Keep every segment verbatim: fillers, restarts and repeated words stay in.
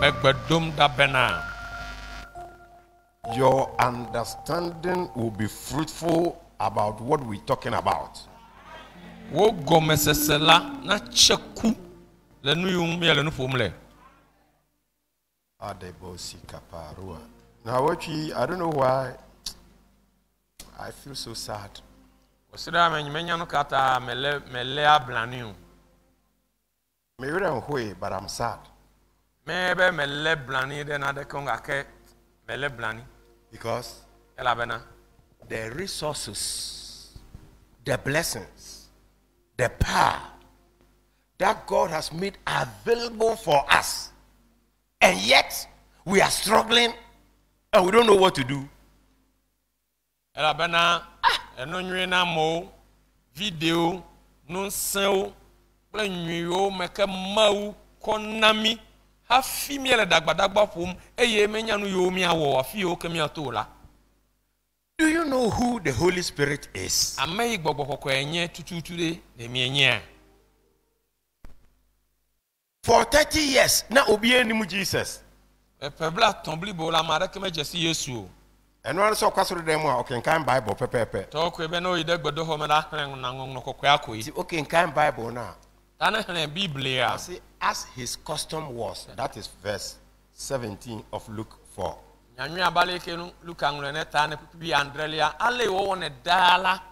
Your understanding will be fruitful about what we're talking about. Now, I don't know why I feel so sad. Maybe but I'm sad. Because the resources, the blessings, the power that God has made available for us, and yet we are struggling and we don't know what to do. Video, no sell, you make a mau, konami, have female dagbadagba home, a yemenu yomia war, few kamiatola. Do you know who the Holy Spirit is? I may go to today, the mania. For thirty years, now obey Jesus. A pebla tomblibola marakame just yesu. And one saw Castle Demo, okay, can Bible, pepe. Talk with no idea, but the home and okay, can Bible now. Tana Biblia. See, as his custom was, that is verse seventeen of Luke four. Yanya Baleke, Luke and Renetta, be Andrelia, alle on a dollar.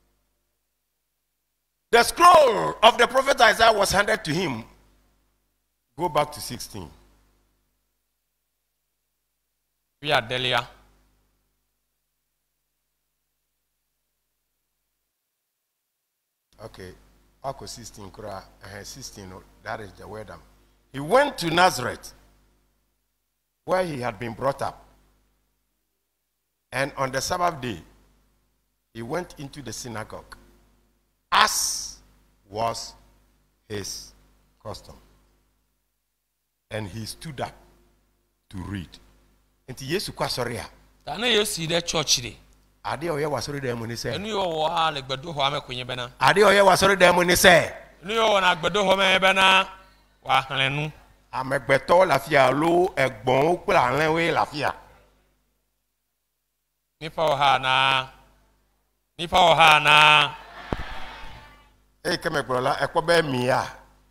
The scroll of the prophet Isaiah was handed to him. Go back to sixteen. We are Delia. Okay, Ako sixteen, Kura, sixteen, that is the word. He went to Nazareth, where he had been brought up. And on the Sabbath day, he went into the synagogue, as was his custom. And he stood up to read. And Yesu kwa soria. Tana Yesu de church de. Ade oye wasori de mu ni se. Enu yo wo ha le gbedo ho amekunye bena. Ade oye wasori de mu ni se. Enu yo na gbedo ho me bena wa hanenu. Amegbeto lafia lo egbon ku la len we lafia. Nipa o ha na. Nipa o ha na. E keme gborola ekwo be mi a.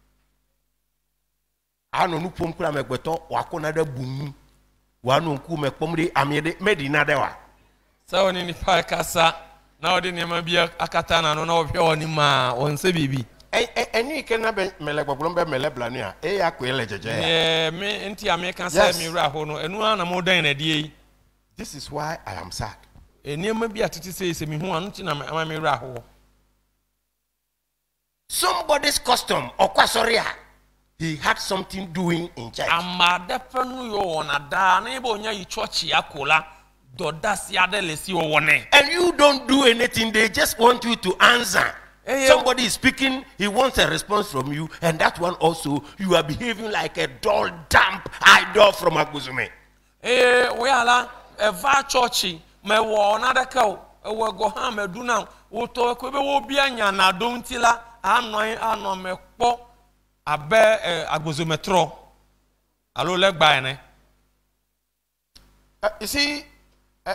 Ano nu pom kura megbeto wakona da bumu. Wanu nku mekpomde amiede medina dewa. So ni nipa kasa na odi niam bia akata na no na obhwe oni ma onse bibi. Eh eh eni ke na be mele gbogbo be mele blani a e ya ko ele jeje ya. Eh me nti ame kan say me wura ho no enu ana mo dan na die. This is why I am sad. Eniam bia tete say se me hu anu ti na me wura ho. Somebody's custom okwasoria. He had something doing in church. And you don't do anything, they just want you to answer. Somebody is speaking, he wants a response from you, and that one also, you are behaving like a dull, damp idol from Aguzume. Eh, we are a va churchy, me wo another cow, a wo go ham, a do now, wo to a quibble will be na don't tilla, I'm no me po. Abe agbozometro alo legba ene. You see, uh,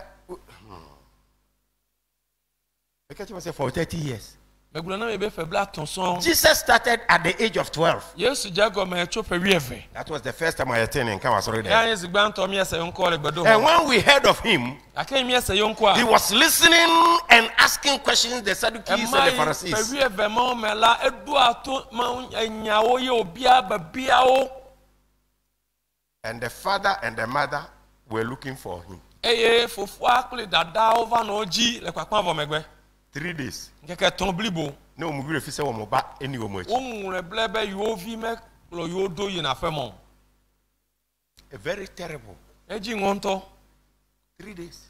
uh, for thirty years. Jesus started at the age of twelve. That was the first time I attended in Kawasori. And when we heard of him, he was listening and asking questions the Sadducees and the Pharisees. And the father and the mother were looking for him. Three days. No, we will say one back any much. A very terrible. Three days.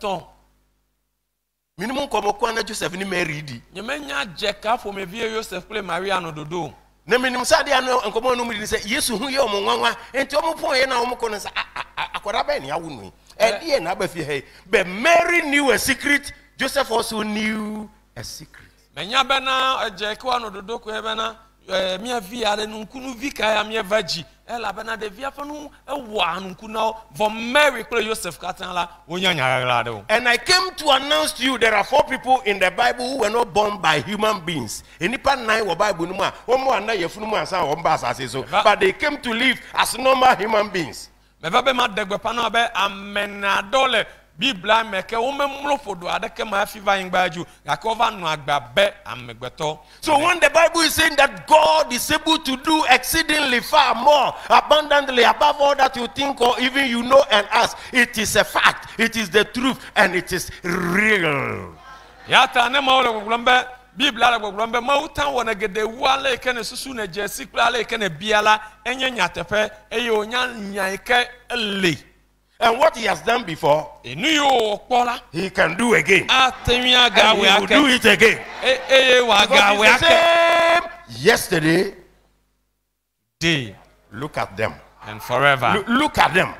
Minimum come on, Joseph ni married. You menya Jacka for me via Joseph play Mariano Dodo. Ne minimum Sadiano and come on, no say yes, who you are, and Tomo Point na Omokon Aquarabeni, I wouldn't. And the end, but Mary knew a secret. Joseph also knew a secret. Menya bena Jacko no Dodo Quebena, mia via de nunkunu vika ya mia vaji ela bana de via fanu ewa nunkuna for Mary kule Joseph katanla wonyanya de. And I came to announce to you there are four people in the Bible who were not born by human beings. Enipa nine were Bible numa omo ana yefunu mu ansa wo mba asase so, but they came to live as normal human beings. Me va be ma degbe pano be amenadole Biblia meke wo memlo fodo adeke ma fiva ingbaju yakova no agba be amegbeto. So when the Bible is saying that God is able to do exceedingly far more abundantly above all that you think or even you know and ask, it is a fact, it is the truth, and it is real. Yata ne ma wole gblombe Biblia la gblombe ma utan wona gede wale kene susu na jesi kla le kene biala enye nyatepe eye onya nyaike ele. And what he has done before, he can do again. And he will do it again. Because it's the same yesterday, day, look at them, and forever. L look at them.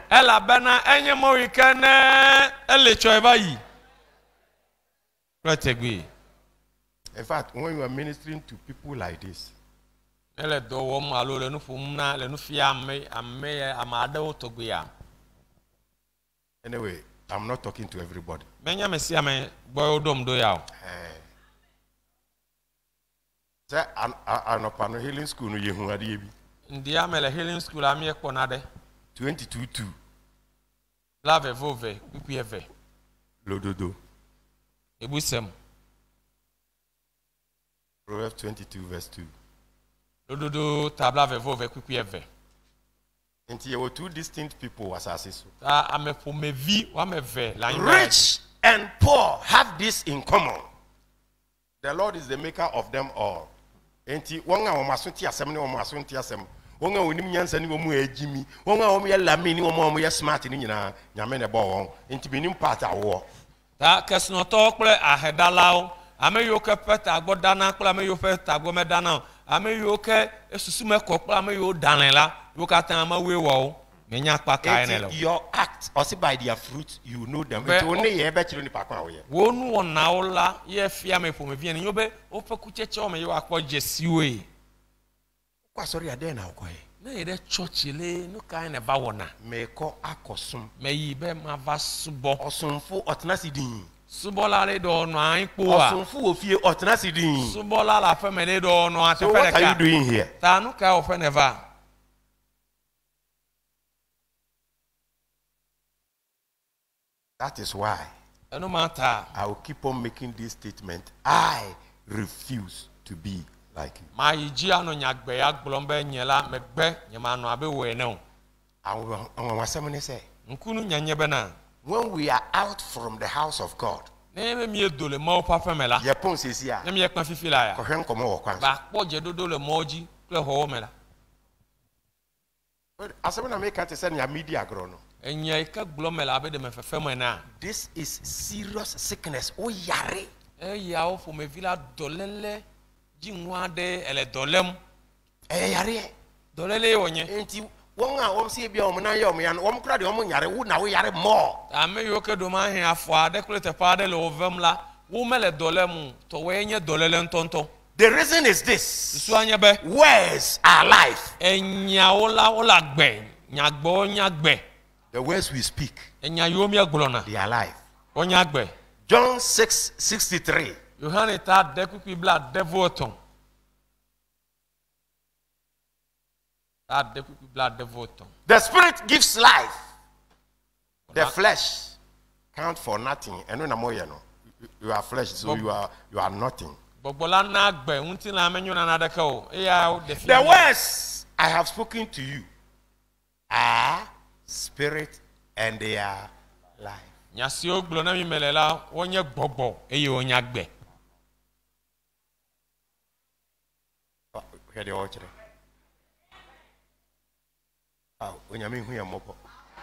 In fact, when you are ministering to people like this, anyway, I'm not talking to everybody. Uh, say, an an an healing school no yehu ade bi. Ndia mele healing school ami ekpo nade. twenty-two two. Lave vove, kuku eve. Lododo. Ebusem. Proverbs twenty-two verse two. Lododo tablave vove kuku eve. And there were two distinct people was assessed. Rich and poor have this in common. The Lord is the maker of them all. And one of my sunti assembly or my sunti assembly. One of them yans and one Jimmy. One of them lamini one more smart in Yina Yamena Bow. Into being part of war. That case no talk play a headalao. I may you kept a go dana, clame you first a go medana. I may you okay, a susume cockla, you danela. Look at them away wall. Your act, also by their fruit, you know them. But only a better in the park. One one now, la, ye fear me for me, and you be over Kuchecho, you are quite just you. Sorry, I dare now. Nay, the church, no kind of bawana. May call a cosum, may ye be my vast subo or some full otnacidi. Subola do no I poor, some full of you otnacidi. Subola la family do no. So what are you doing here? Tanuka of never. That is why no matter I will keep on making this statement. I refuse to be like you. My Giano Nyagbe Blombe Nyela Megbe Yamano Abe no. I will say when we are out from the house of God. Name me dole mo pafemela. Ye pon sesia. Name ye kan fifila ya. Ko hwen komo wo kwan. Ba po je dodo le moji kle ho mela. Asem na make it say na media gro no. This is serious sickness. Oh, yare. Eh, yao for me villa dolele. Jingwade ele dolem. Eh, yare. Dolele onye. Enti wonga wom si bia om na yom yan wom kra de om yare wo na wo yare more. Ame yo ke do ma hin afo de klete pa de le ovem la. Wo mele dolem to we nye dolele ntonto. The reason is this. Words are life. Enya ola ola gbe. Nyagbo nyagbe. The words we speak, they are alive. John six sixty-three. The spirit gives life. The flesh count for nothing. And when you are flesh, so you are you are nothing. The words I have spoken to you are spirit and they are life. Nyasio glona mi melela wonye gbogbo eye onyagbe. Hear the order. Ah, onyame hu yemobo.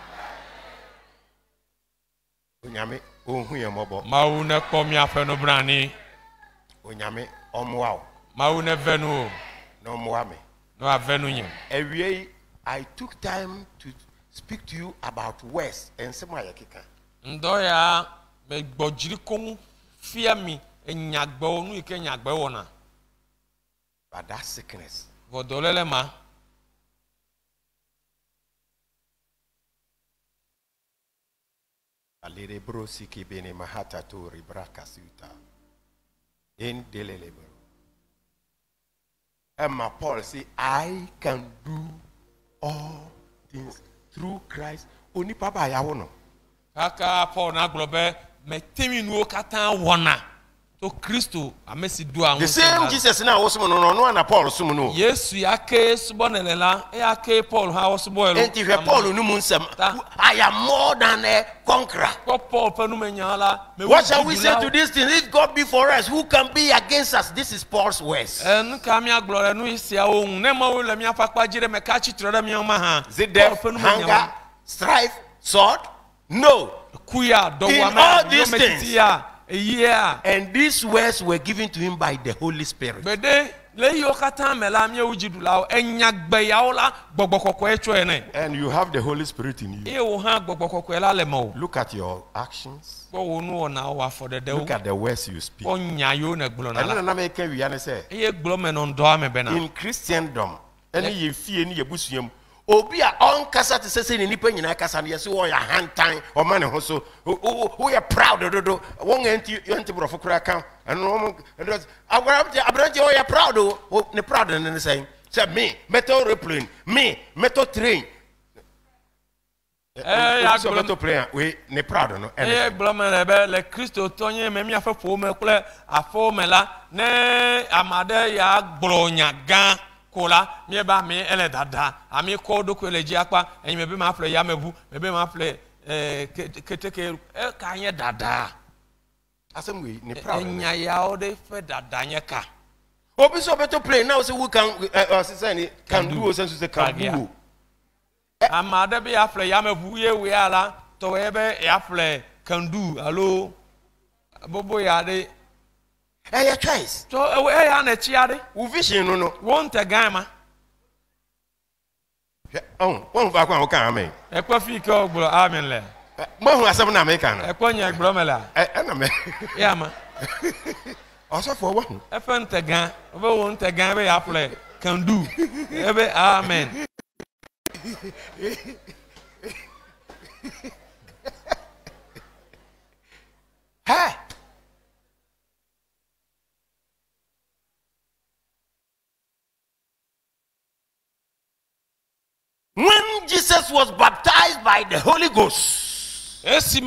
Onyame o hu yemobo. Mawu ne komi afeno brani. Onyame omwa o. Mawu ne venu. No moame. No avenu nyem. Ewie I took time to speak to you about words and some other kika. Ndoya me gbojiri kon fear me enyagbe onu ike nyagbe wona. But that sickness vodolele ma Alere bro siki bene mahata to ribraka suta. In delelebro. And my Paul say, I can do all things through Christ. Oni papa ya wono. Kaka Paul na globe me temi nu kata wona to Kristo amesi do awon. The same Jesus na wo sumo no no na Paul sumo no. Yesu yake subo nelela e yake Paul ha wo subo elo. Enti hwe Paul no mu nsem. I am more than a conqueror. Paul penu menyala. What shall we say to this thing? If God be for us, who can be against us? This is Paul's words. En kamia glory nu isia ohun ne ma wo le mi afakpa jire me ka chitro da mi ma ha. Is it death, hunger, strife, sword? No. Kuya do In wa all me these things. Yeah. And these words were given to him by the Holy Spirit. Bede le yo kata mela mi ujidula enyagbe yaola gbogbokoko echo ene. And you have the Holy Spirit in you. E wo ha gbogbokoko ela le mo. Look at your actions. Look at the words you speak. In Christendom, any ye fear any busium. Obia on kasa to say ni nipa nyina kasa na so ya hantan o man ho so who you proud do won anti anti bro for kan and no abrante o ya proud o ne proud ne say say me metal airplane me metal train eh ya go metal plane we ne proud no eh bloma be le Kristo tonye me mi afefo me kule afo mela ne amade ya gbronya gan kola mi ba mi ele dada ami ko do ko le ji apa enyi me be ma fle ya mebu me be ma fle eh keteke e ka anye dada asem we ne proud enya ya o de fe dada nye ka obi so beto play now say we can uh, say can do o sense say can do amade be ya fle ya mebu ye we ala to we be ya fle can do allo bobo ya de eh your choice so eh ya na chi ade wo vision no no won te gama oh won ba kwa kan amen e kwa fi ke ogboro amen le mo hu asem na me kan e kwa nya ogboro mela eh na me ya ma also for one e fa nte gan obe won te gan be ya fle can do e be amen hey when Jesus was baptized by the Holy Ghost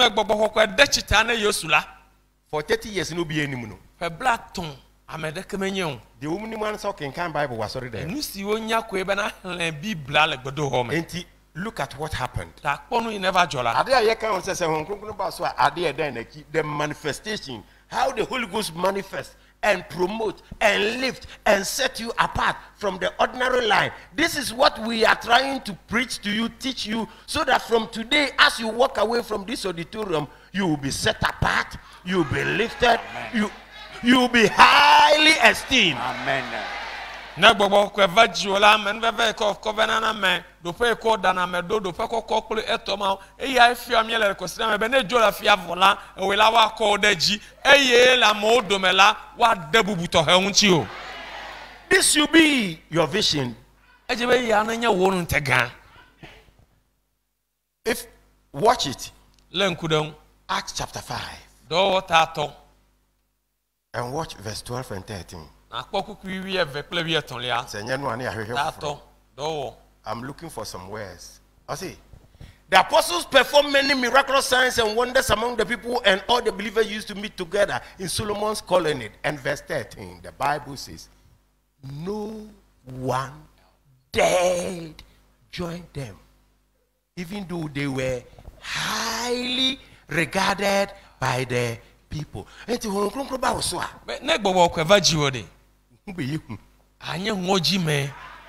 for thirty years no be any no fe blackton amedeke menyon the woman man so can Bible was already there nu si onya ko ebe na hlen bibla le gbodo ho me enti look at what happened ta kponu you never jola ade aye kan say say hon kronkron ba so ade e den na ki the manifestation how the Holy Ghost manifests and promote and lift and set you apart from the ordinary line. This is what we are trying to preach to you, teach you, so that from today, as you walk away from this auditorium, you will be set apart, you will be lifted, you you will be highly esteemed. Amen. Na gbogbo ko evangelola men veve ko covenant me do pe ko dana me do do pe ko ko kle etoma e ya fi amiele ko sina me be na jola fi avola e we la wa ko daji e ye la mo do me la wa debubu to he unchi o this should be your vision e je be ya na nya wo nu tegan if watch it len kudan Acts chapter five do tato and watch verse twelve and thirteen. I'm looking for some words. I see. The apostles performed many miraculous signs and wonders among the people, and all the believers used to meet together in Solomon's colonnade. And verse thirteen, the Bible says, no one dared join them, even though they were highly regarded by the people. Ne gbogbo ko evangelio de anye ngoji me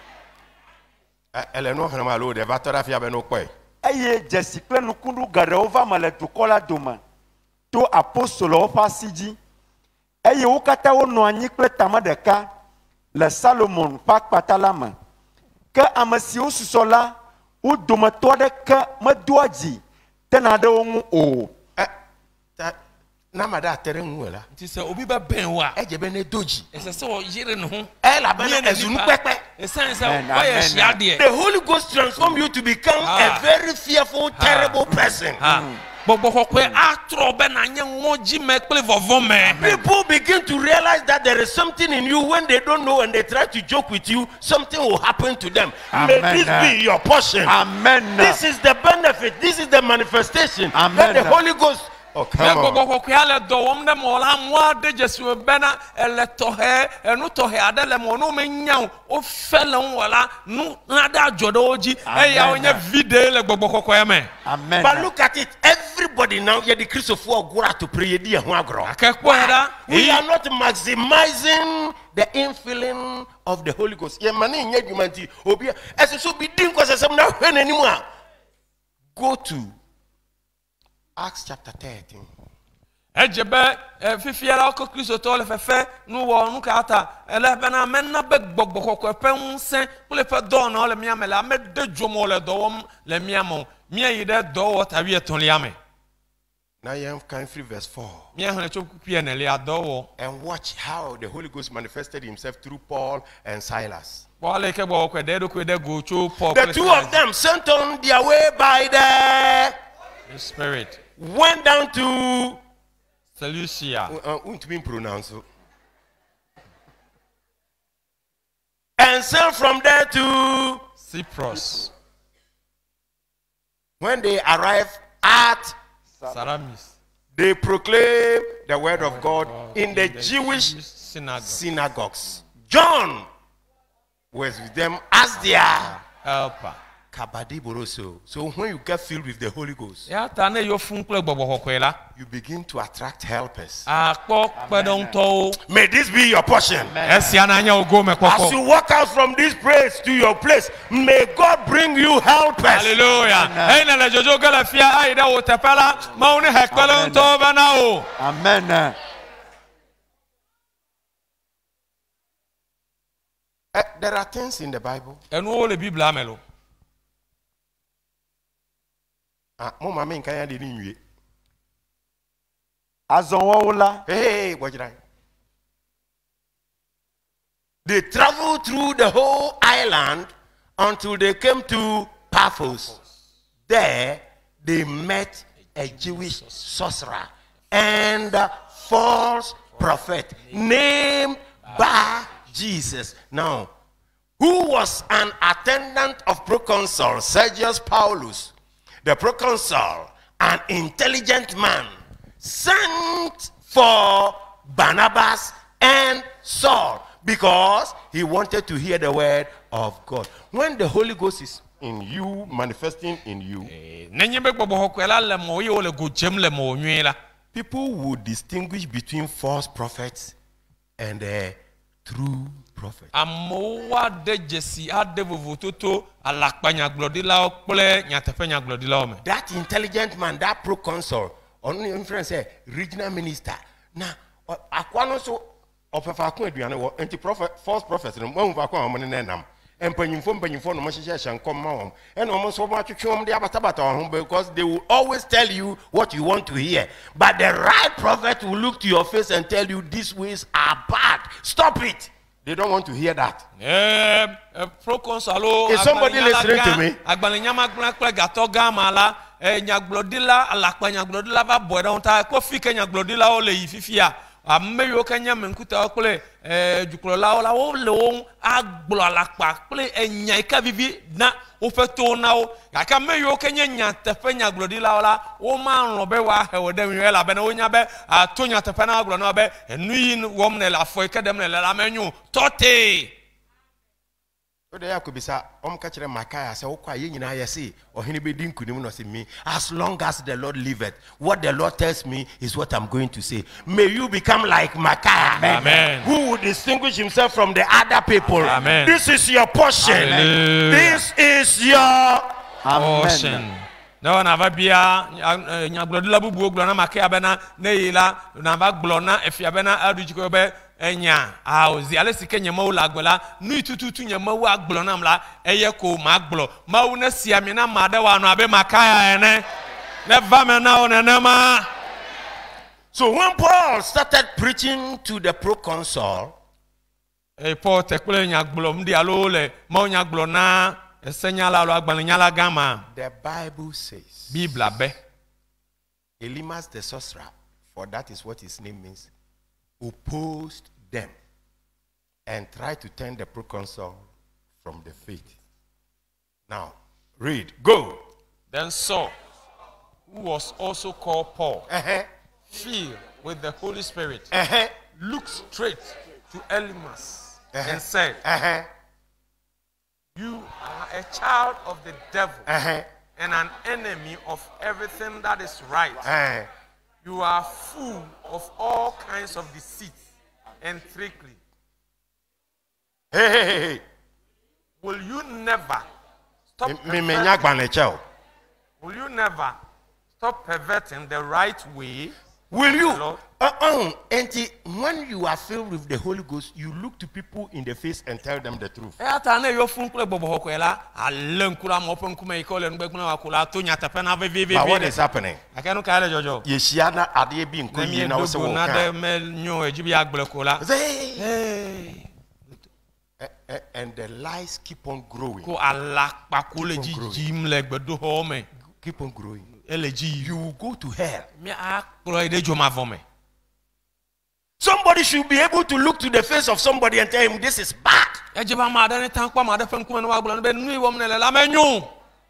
ele no hana malo de batora fia be no kwe eye jesi kle nukundu gareova male dukola doma to apostolo fa siji eye wukata wo no anyi kle tama deka le Salomon pa patalama ke amasi osusola wo domato de ka maduaji tena de wo o na mada tere nwela nti se obi ba ben wa eje be ne doji ese se o yire ne ho e la be na ezunu pepe esan se Amen, wo ye amen. hia de The Holy Ghost transform you to become Ah. a very fearful, terrible person. ha gbogbo kokwe atro be na nye ngoji me kple vovo me People begin to realize that there is something in you when they don't know and they try to joke with you, something will happen to them. May Amen. this be your portion. Amen. This is the benefit, this is the manifestation Amen. that the Holy Ghost. Oh, me come gbogbo on. kokwe ale do wom ne mo la mo de jesu be na ele tohe enu tohe ade le mo no me nya o fele wala nu na da jodo oji e ya Amen. onye video le gbogbo kokwe me Amen. But look at it, everybody now, you're the Christopher Gura to pray. We akekpo da are not maximizing the infilling of the Holy Ghost. Yeah, man, in your humanity, Obia, as it should be doing because I'm not when anymore. Go to Acts chapter thirteen. ejebe fifiara ko kristo to le fefe nu wo nu ka ata ele be na menna be gbogbo kokko pe nse kule pe do na le mia me la me de dwomo le do wom le mia mo mia yi de do wo ta wi eton le ame Now you have come through verse four. mia hone cho kupie na le ado wo And watch how the Holy Ghost manifested himself through Paul and Silas. bo le ke bo ko de do ko de go cho Paul The two of them sent on their way by the spirit the went down to Seleucia uh, won't be pronounced. And sailed from there to Cyprus when they arrived at Saramis they proclaimed the word of God in the Jewish synagogue synagogues. John was with them as their helper kabadi boroso. So when you get filled with the Holy Ghost, ya ta na yo fun kle gbogbo kokko la you begin to attract helpers. akpo pedon to May this be your portion. esia na nya ogo me As kokko you walk out from this place to your place, may God bring you helpers. Hallelujah. Hey na le jojo gala fia ai da o tepela ma uni hekpele nto bana o. Amen. Uh, there are things in the Bible. Enu o le Bible amelo. Ah, mo mama nkan ya de ni nwie. Azonwola. Hey, what did I? They traveled through the whole island until they came to Paphos. There, they met a Jewish sorcerer and a false prophet named Bar Jesus. Now, who was an attendant of proconsul Sergius Paulus, the proconsul, an intelligent man, sent for Barnabas and Saul because he wanted to hear the word of God. When the Holy Ghost is in you, manifesting in you, Nenye be gbogbo hokwela le mo ye o le go jem le mo nwi la. people will distinguish between false prophets and uh, true prophets. Amo wa de jesi ade vovototo alakpanya glodila o kple nyatefenya glodila o me. That intelligent man, that proconsul, on influence a regional minister. Now, akwano so ofefa ko aduane wo anti prophet false prophets no mo fa ko amon ne nam. Empanyimfo mpanyimfo no mo hyehyɛ hye nkom ma won. And omo so mo atwetwe de abatabata ho because they will always tell you what you want to hear. But the right prophet will look to your face and tell you these ways are bad. Stop it. They don't want to hear that. Eh, proconsalo. Is somebody listening to me? Agbaninyama gbona kple gato gama la, eh nyaglodila alakpanya glodila va boeda onta ko fike nyaglodila o le yififia. Ameyo kenya menkuta okole eh juklola ola o le on agblo alakpa kple enya ika vivi na o feto na o aka meyo kenya nya tefe nya glodila ola o ma nro be wa he wode nwe la be na onya be atonya tefe na aglo na be enu yi wom ne la fo ike dem ne la menyu tote. So there could be sa om ka kire Makaya say okwa ye nyina ye say ohene be din kunim no say me as long as the Lord liveth what the Lord tells me is what I'm going to say. May you become like Makaya. Amen. Who will distinguish himself from the other people. Amen. This is your portion. Hallelujah. This is your Ocean. No na va bia nyaglodila bubu glo na Makaya be na ne yila na va glo na efia be na adujiko be enya auzi ale sike nyama wo lagbola nu tututu nyama wo agblo na mla eye ko ma agblo ma wo na siame na ma da wa no abe Makaya ene ne va me na o ne ma. So when Paul started preaching to the proconsul, e Paul tekple nyagblɔ mdi alo le mo nyagblɔ na esenyala alo agbalẽnyala gama. The Bible says Bibla be Elimas the sorcerer, for that is what his name means, opposed them and tried to turn the proconsul from the faith. Now, read. Go. Then Saul, who was also called Paul, Uh-huh. filled with the Holy Spirit, Uh-huh. looked straight to Elimas Uh-huh. and said, Uh-huh. "You are a child of the devil Uh-huh. and an enemy of everything that is right. Uh-huh. You are full of all kinds of deceit and trickery. Hey, hey, hey, hey. Will you never stop Me- me- perverting, me nyagba chao. will you never stop perverting the right way?" Will you? Lord. Uh-uh. And when you are filled with the Holy Ghost, you look to people in the face and tell them the truth. Ata na yo fun kule bobo hokwela alen kula mo pen kuma ikole ngbe kuna wakula to nya tepe na ve ve ve. But what is happening? Akenu ka le jojo. Yeshia ade bi Na nko mi yi na wo se dogo wo na de kan. me nyo ejibi agbele kola. Hey. Hey. A- a- And the lies keep on growing. Ko alakpa ko le Keep on jijim le gbedo ho me. Keep on growing. Ele ji You will go to hell. mi aklo ide joma vome. Somebody should be able to look to the face of somebody and tell him this is bad. Ejiba ma de ni tan kwa ma de fen kuma no agbele no be nu iwo mne le la menyu.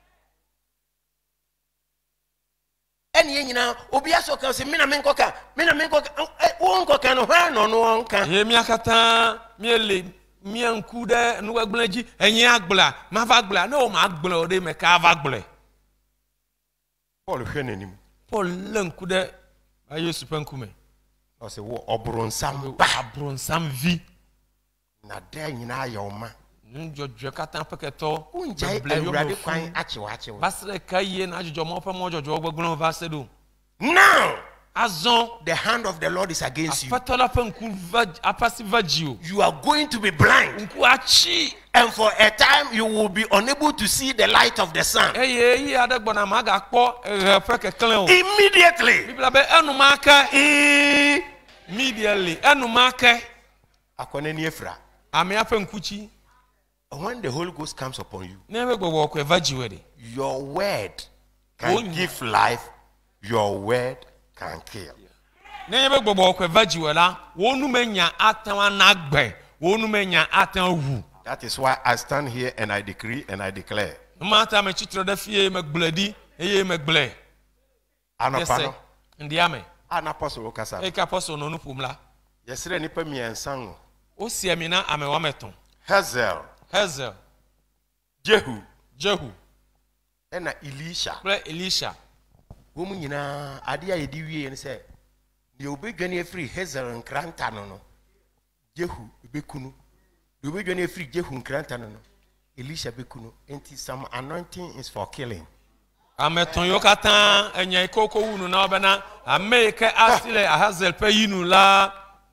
And ye nyina obi aso kan se me na me nkoka, me na me nkoka, wo nkoka no hwa no no nka. Ye mi akata mi ele mi anku de nu agbele ji enye agbela ma va agbela no ma agbele o de me ka va agbele. Paul hwe nanim. Paul lenku de ayo super nkume. O se wo obronsam ba Abronsam vi. na da nyina ya oma. Njojwe katan peketo. Unjai awurade kwan achewa achewa. Basre kaye na ajojo mo pe mo jojo gbogbon va sedo. Now, Azon the hand of the Lord is against you. afatola pe nku va apasi vagio. You are going to be blind. Nku achi. And for a time, you will be unable to see the light of the sun. Eye yi adegbona ma ga po e fe keklen o. Immediately. Bibla be enumaka e immediately enumaka Akwane ni efra. ame ape nkuchi. When the Holy Ghost comes upon you, Nebe gbogbo ko vagio de. your word can Oh, give life, your word can kill. Nebe gbogbo ko vagio la wonu menya atan na gbe wonu menya atan wu. That is why I stand here and I decree and I declare. Mata me chitro da fie me gbledi eye me gble. Anapano. Ndiame. Anapostle okasa. E ka apostle no nupumla. Yesre nipa miensan. O si amina ame wa meton. Hazel, Hazel, Jehu, Jehu, and Elisha. kle Elisha. Womu nyina ade a yedi wie ne se ne obedwane afiri Hazel nkranta no no. Jehu ebekunu. Ne obedwane afiri Jehu nkranta no no. Elisha bekunu. Enti some anointing is for killing. Ameton yo katan enya ikoko wunu na obena ameke asile Hazel pe yinu la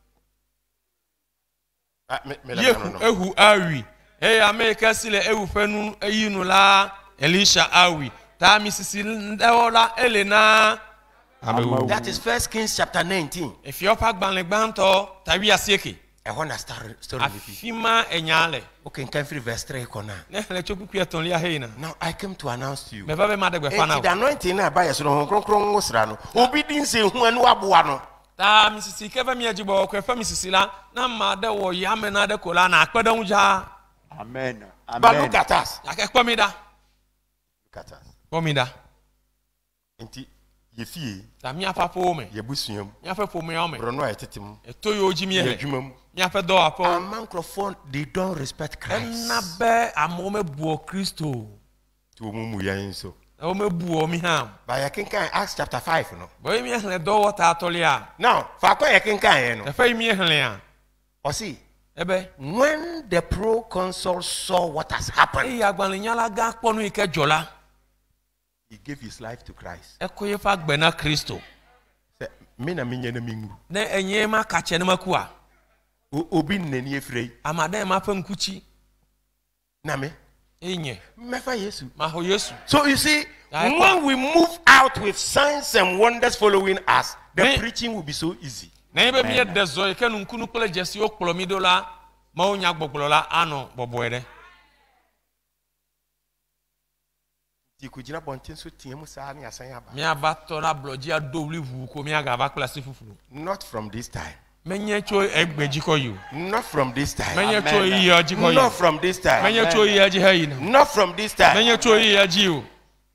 Ah, me, me, no, Yehu no, no. ehu awi. E ameke asile ehu penu yinu la Elisha awi. Ta misisi ndeola elena amewu. That is First Kings chapter nineteen. If you pack banle gbanto tawi asieke. I want to start story with you. Afima enyale. Okay, can free verse three kona. Ne le choku kweton lia heina. Now I came to announce to you. Me ba be madegbe Enti fana. the anointing na ba yeso no kronkron wosra no. Obi din se hu anu aboa no. Ta misisi keva mi ajibo ko fa misisi la na ma de wo yame na de kola na akpedan ja. Amen. But look Amen. at us. Akekpo mi da. Look at us. Ko mi da. Enti ye fie, Ta mi apapo me. ye busuam, Mi apapo me o me. brono ayetetem, Eto yo ji mi ye ele. adwumam. Mi apedo apo. A microphone they don't respect Christ. Na be amo me buo Kristo. To mumu yan so. O me buo mi ham. But you can can Acts chapter five no. Boy mi hele do wota atolia. Now, fa kwa you can can no. E fa mi hele a. O see, Ebe. when the proconsul saw what has happened, E agbaninyala ga ponu ike jola. he gave his life to Christ. E ko ye fa gbe na Kristo. Say, me na me nyana mingu. Na enye ma ka che ne makua. Obi nnani efrei. Amade ma fa nkuchi. Na me, Enye. mefa Yesu. Ma ho Yesu. So you see, Aye, when we move out with signs and wonders following us, the Me- preaching will be so easy. Na ebe mi de zo e kenu nkunu pele jesi okpolo mi dola. ma wo nya gbogblo la ano boboede ti kujina bontin so tie mu saa ne asan aba. mi abato na bloji adowli vu ko mi aga ba class fufuru. Not from this time. Menye cho egbeji ko you. Not from this time. Menye cho yi aji ko you. Not from this time. Menye cho yi aji hayi na. Not from this time. Menye cho yi aji o.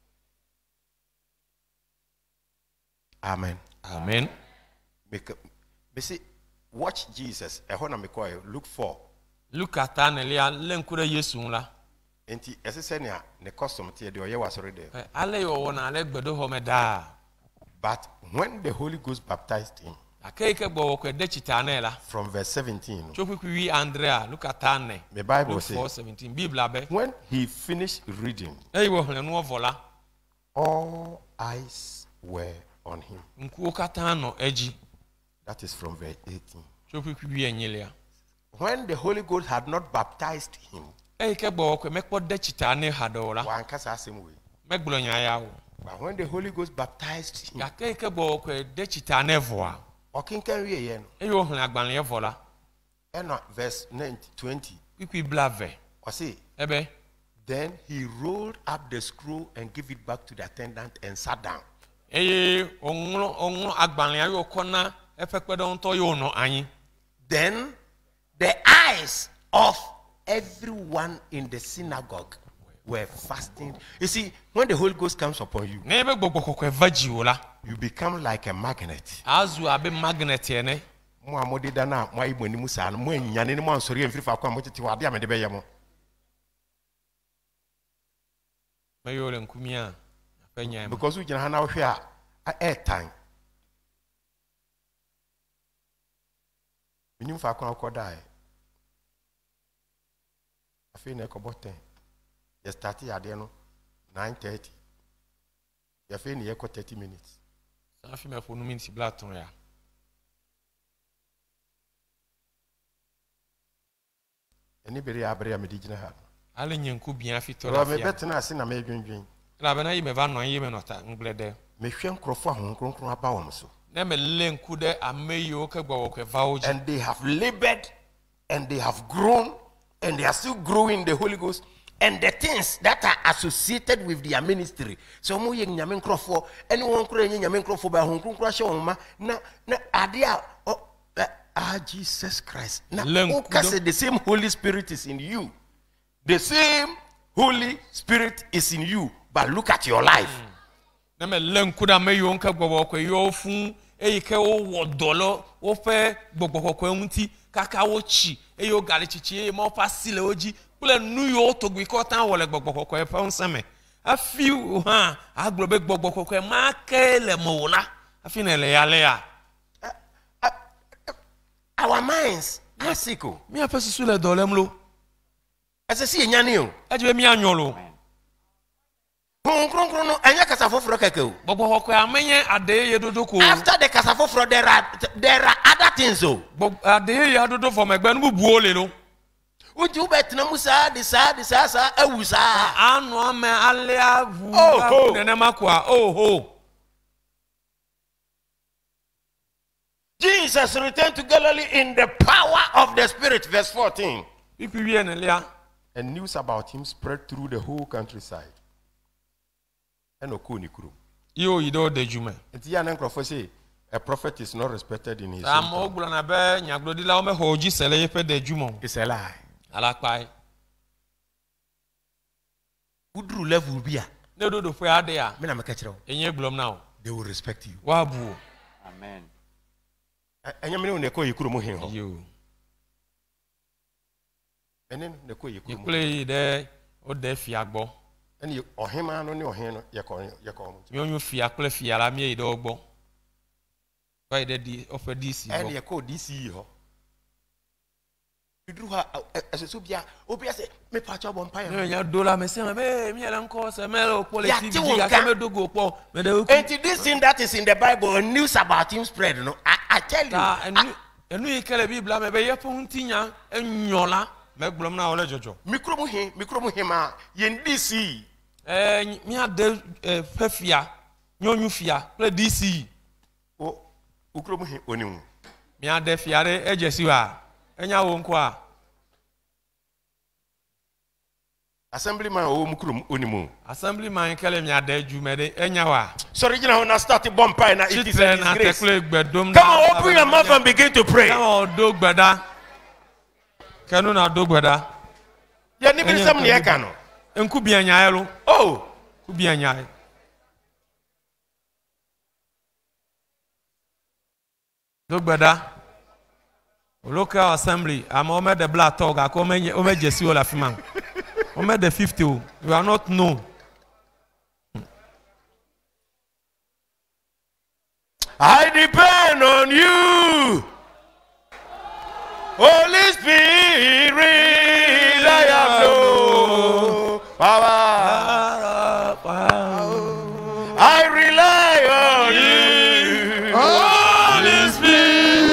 Amen. Amen. Make me see watch Jesus. E ho na me call Luke four. Luke atane lia lenkure Yesu la. Enti ese se ne ne custom tie de oye wasore de. Ale yo wona ale gbedo ho me da. But when the Holy Ghost baptized him, akeke gbo ko de chitane la from verse seventeen, chokwi Andrea Luke atane. the Bible Luke says four seventeen Bible be. when he finished reading, Eyi wo hlen no vola. all eyes were on him. Nku katano eji. That is from verse eighteen. Chokwi enyelia. When the Holy Ghost had not baptized him, Eyi ke gbo ko mekpo de chitane hadola. wan kasa asem we. Megbulo nya ya wo. But when the Holy Ghost baptized him, Akeke gbo ko de chitane voa. okinkan wie ye no, Eyi wo hlen agbanle vola. and verse nineteen, twenty, Kwikwi blave. or say, Ebe then he rolled up the scroll and gave it back to the attendant and sat down. eye onwo onwo agbanle ayo kona efekpedo nto yo no anyi. Then the eyes of everyone in the synagogue were fasting. You see, when the Holy Ghost comes upon you, Na ebe gbogbo kokwe vaji wola. you become like a magnet. Azu abe magnet ene. Mo amode da na mo ayi ni musa no mo nyane ni mo ansori emfiri fa kwa mo tete wa de amede be ye mo. Mayo le nkumia. Afenya em. Because we jina ha na hwe a airtime. Minim fa kwa ko dai. Afi na ko boten. You start ya de no nine thirty. Ya fe ni ye ko thirty minutes. Afi me fonu min si blaton ya. Eni bere ya bere ya me di jina ha. Ale nyenku bia fi to Ro la me fia. betena ase na me dwendwen. La bana yi me va no yi me nota nglede. Me hwe nkrofo ahon kronkron aba wo so. Na me lenku de ameyo ke gbo kokwe vaoji. And they have labored and they have grown and they are still growing in the Holy Ghost and the things that are associated with their ministry. So mo ye nyame nkrofo anyone kro ye nyame nkrofo ba hon kronkron hye won ma na na ade a ah Jesus Christ. Now the same Holy Spirit is in you. The same Holy Spirit is in you. But look at your life. Na me lenku da meyo nke gbo kokwe yo fun eyi ke wo wodolo wo fe gbogbo kokwe nti kaka wo chi eyi o gale chichi eyi mo pa sile oji pule nu yo to gbi ko tan wole gbogbo kokwe fa nseme afi ha aglobe gbogbo kokwe ma ke le mo la afi na le ya le ya Our minds are sick. mi afa susu le dolem lo Ese si enyane o. ajibe mi anyolo Kron kron kron no enya kasa foforo keke o. gbogbo kokwe amenye adeye dodoko After the kasa foforo there are there are other things o. gbogbo adeye adodo for megbe nu buo le lo Uji ubetna musa de sa de sa sa awusa. anu ame ale avu Oh, oh. nene makwa oh ho Jesus returned to Galilee in the power of the Spirit. Verse fourteen. pipi wie ne lia And news about him spread through the whole countryside. And okoni kuro. yo yido de jume Enti ya na nkrofo say a prophet is not respected in his am hometown. ogbula na be nyaglodi la o me hoji sele ye pe de jumo It's a lie. ala pai Udru level bia. ne do do fe ade ya Me na me kachiro. enye glom na o They will respect you. wa bu Amen. Enya me ne ko yikuro mu hen ho. yo Enen ne ko yikuro mu. ikule yi de o de fi agbo Eni ohema no ne ohen no ye ko ye ko mu. mi onyu fi akule fi ala mi yi de ogbo wa de di ofe di si Eni bo ye ko D C yi ho. Udru ha aseso bia obi ase me pa cha bo mpa ye. ne nya do la me se me mi ele nko se me o pole Ya T V ti ga wonka. se me dogo po me de oku And this thing that is in the Bible, news about him spread, no? I, I tell you. ta enu I- enu ikele bibla me be ye po ntinya enyola me glom na ole jojo Mikro mu he, mikro mu he ma, yen D C. eh mi ade fefia nyonyu fia ple D C O, ukro mu he oni mu. mi ade fiare ejesi wa enya wo nko a Assemblyman o mukrum onimu. Assemblyman kele mi ade jumede enyawa. So regional when I start to bump and it is a disgrace. Come Come on, open your mouth and begin to pray. Come on, do gbada. Kanu na do gbada. Ya ni bi sam ne e ka no. Enku bi anyae lo. Oh, ku bi anyae. Do gbada. Local assembly, I'm over the black talk. I come over Jesse or Lafiman. Over the fifty. You are not known. I depend on you, Holy Spirit. I have no power. I rely on you, Holy Spirit.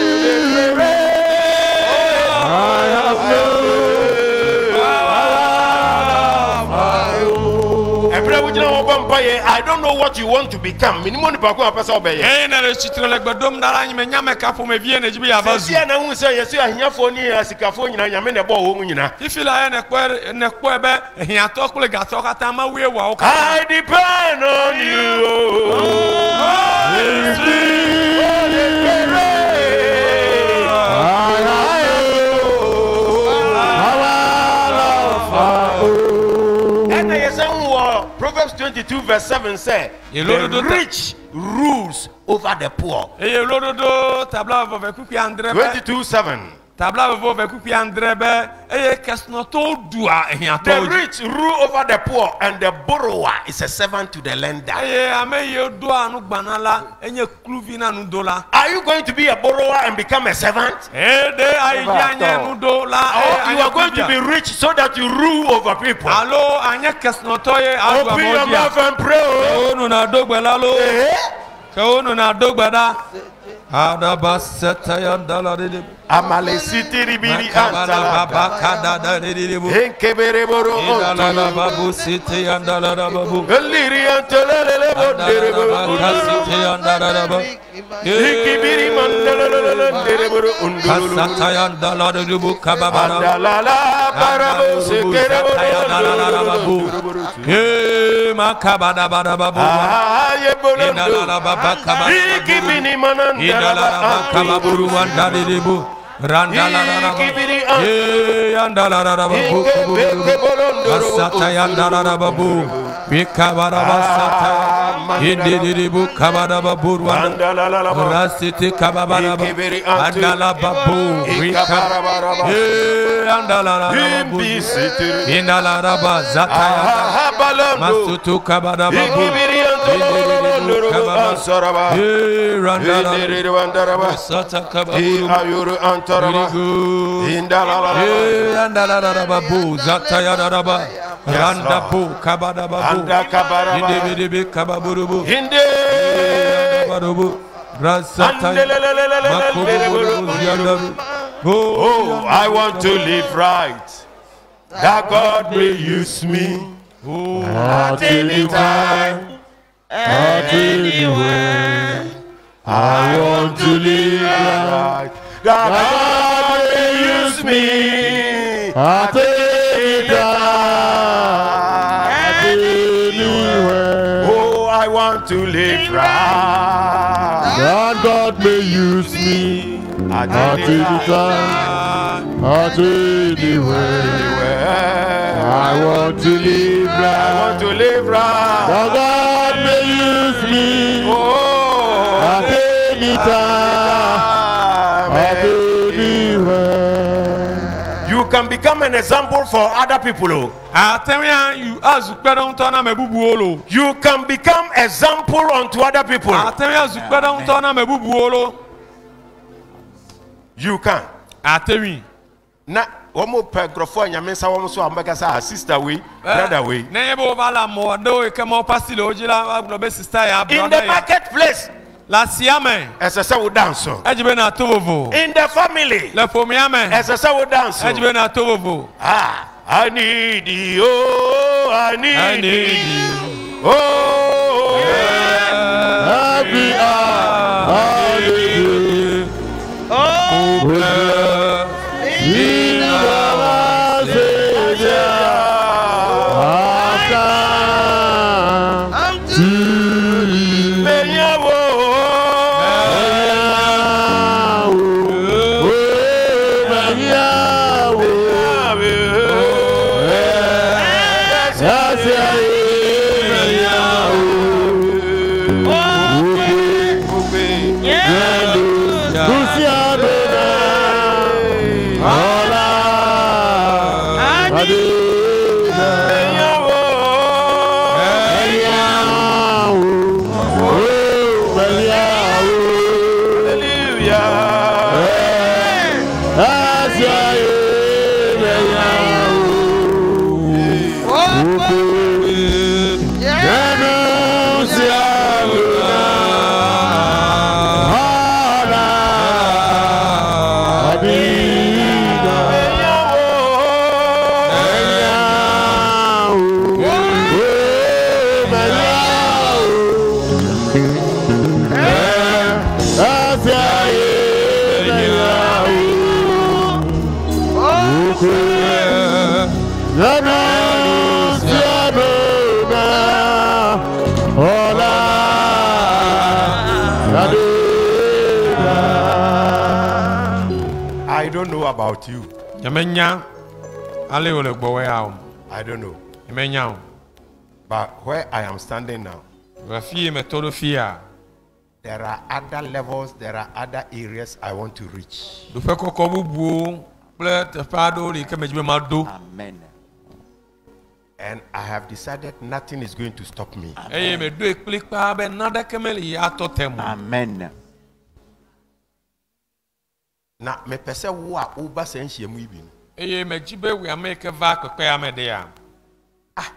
I don't know what you want to become. Minimum pako apesa obeye. Eh na le chitro le gbadom dara nyime nyame kapo me vie na jibi abazu. Sia na hu se yesu ahiafo ni asikafo nyina nyame na bo wo nyina. Ifila na kwe na kwe be ehiato kule gato kata ma wie wa o ka. I depend on you. Holy Spirit. Proverbs twenty-two verse seven says, the rich rules over the poor. twenty-two seven. The rich rule over the poor, and the borrower is a servant to the lender. Are you going to be a borrower and become a servant? Or you are going to be rich so that you rule over people? Open your mouth and pray. Amale city ribiri antala bakada deribu enkebere boro ondala babu city andala babu liri antala lele bondere city andala babu ekibiri mandala lele boro ondolo kasata andala deribu kababara andala barabo sekere babu e makabada bada babu aye bolondo andala babakaba ekibini mananda andala kababuru andala deribu Randala ye andala rababu asata yandala rababu bikabara basata indiribu kabara babu rasiti kababara andala babu bikabara ye andala rababu indala rabazata masutu kabara babu indiribu kabara ye randala basata kababuru Taraba, Indala, Indala, Babu, Zataya Raba, Randa Bu, Kabada Babu, Inde Kababuru, Inde Barubu, Rasataya, oh, I want to live right, that God will use me, oh, at any time, at anywhere. I want to live right. God, God will use me at any time, at anywhere. Oh, I want to live right. God, God may use me at any time, at anywhere. I want to live right. I want to live right. God, God may use me oh, at any time. You can become an example for other people. You can become example unto other people. You can. Na omo pegrofo nyamensa womo so ambeka sister we brother we. In the marketplace. La siame. As a saw dance. Ejibena tovo. In the family. La fomiame. As a saw dance. Ejibena tovo. Ah, I need you. Oh, I need, I need you. Oh, yeah. Happy I need you. Oh, bless in our Savior. I don't know about you. I don't know. know. But where I am standing now, there are other levels, there are other areas I want to reach. Amen. And I have decided nothing is going to stop me. Amen. Na me pese wo a wo ba san hia mu ibi no. Eye me jibe we ameke va kwekwe amede ya. Ah.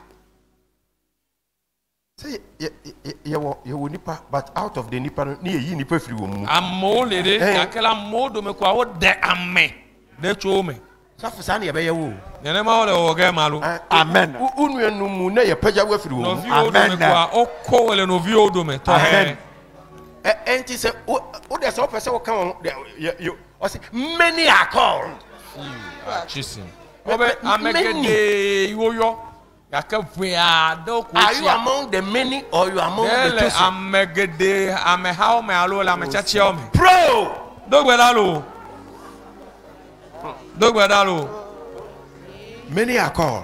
Say ye ye wo ye wo nipa, but out of the nipa no na ye yi nipa firi wo mu. Amo lede akela modo me kwa wo de ame. De cho me. So for san ye be ye wo. Nene ma wo le wo ge malu. Amen. Unu enu mu na ye pagya wo firi wo mu. No vi odo me kwa okko wele no vi odo me to he. Eh enti se wo de so pese wo kan yo many are called. Jesus. Are you among the many or you among the chosen? Pro. Many are called.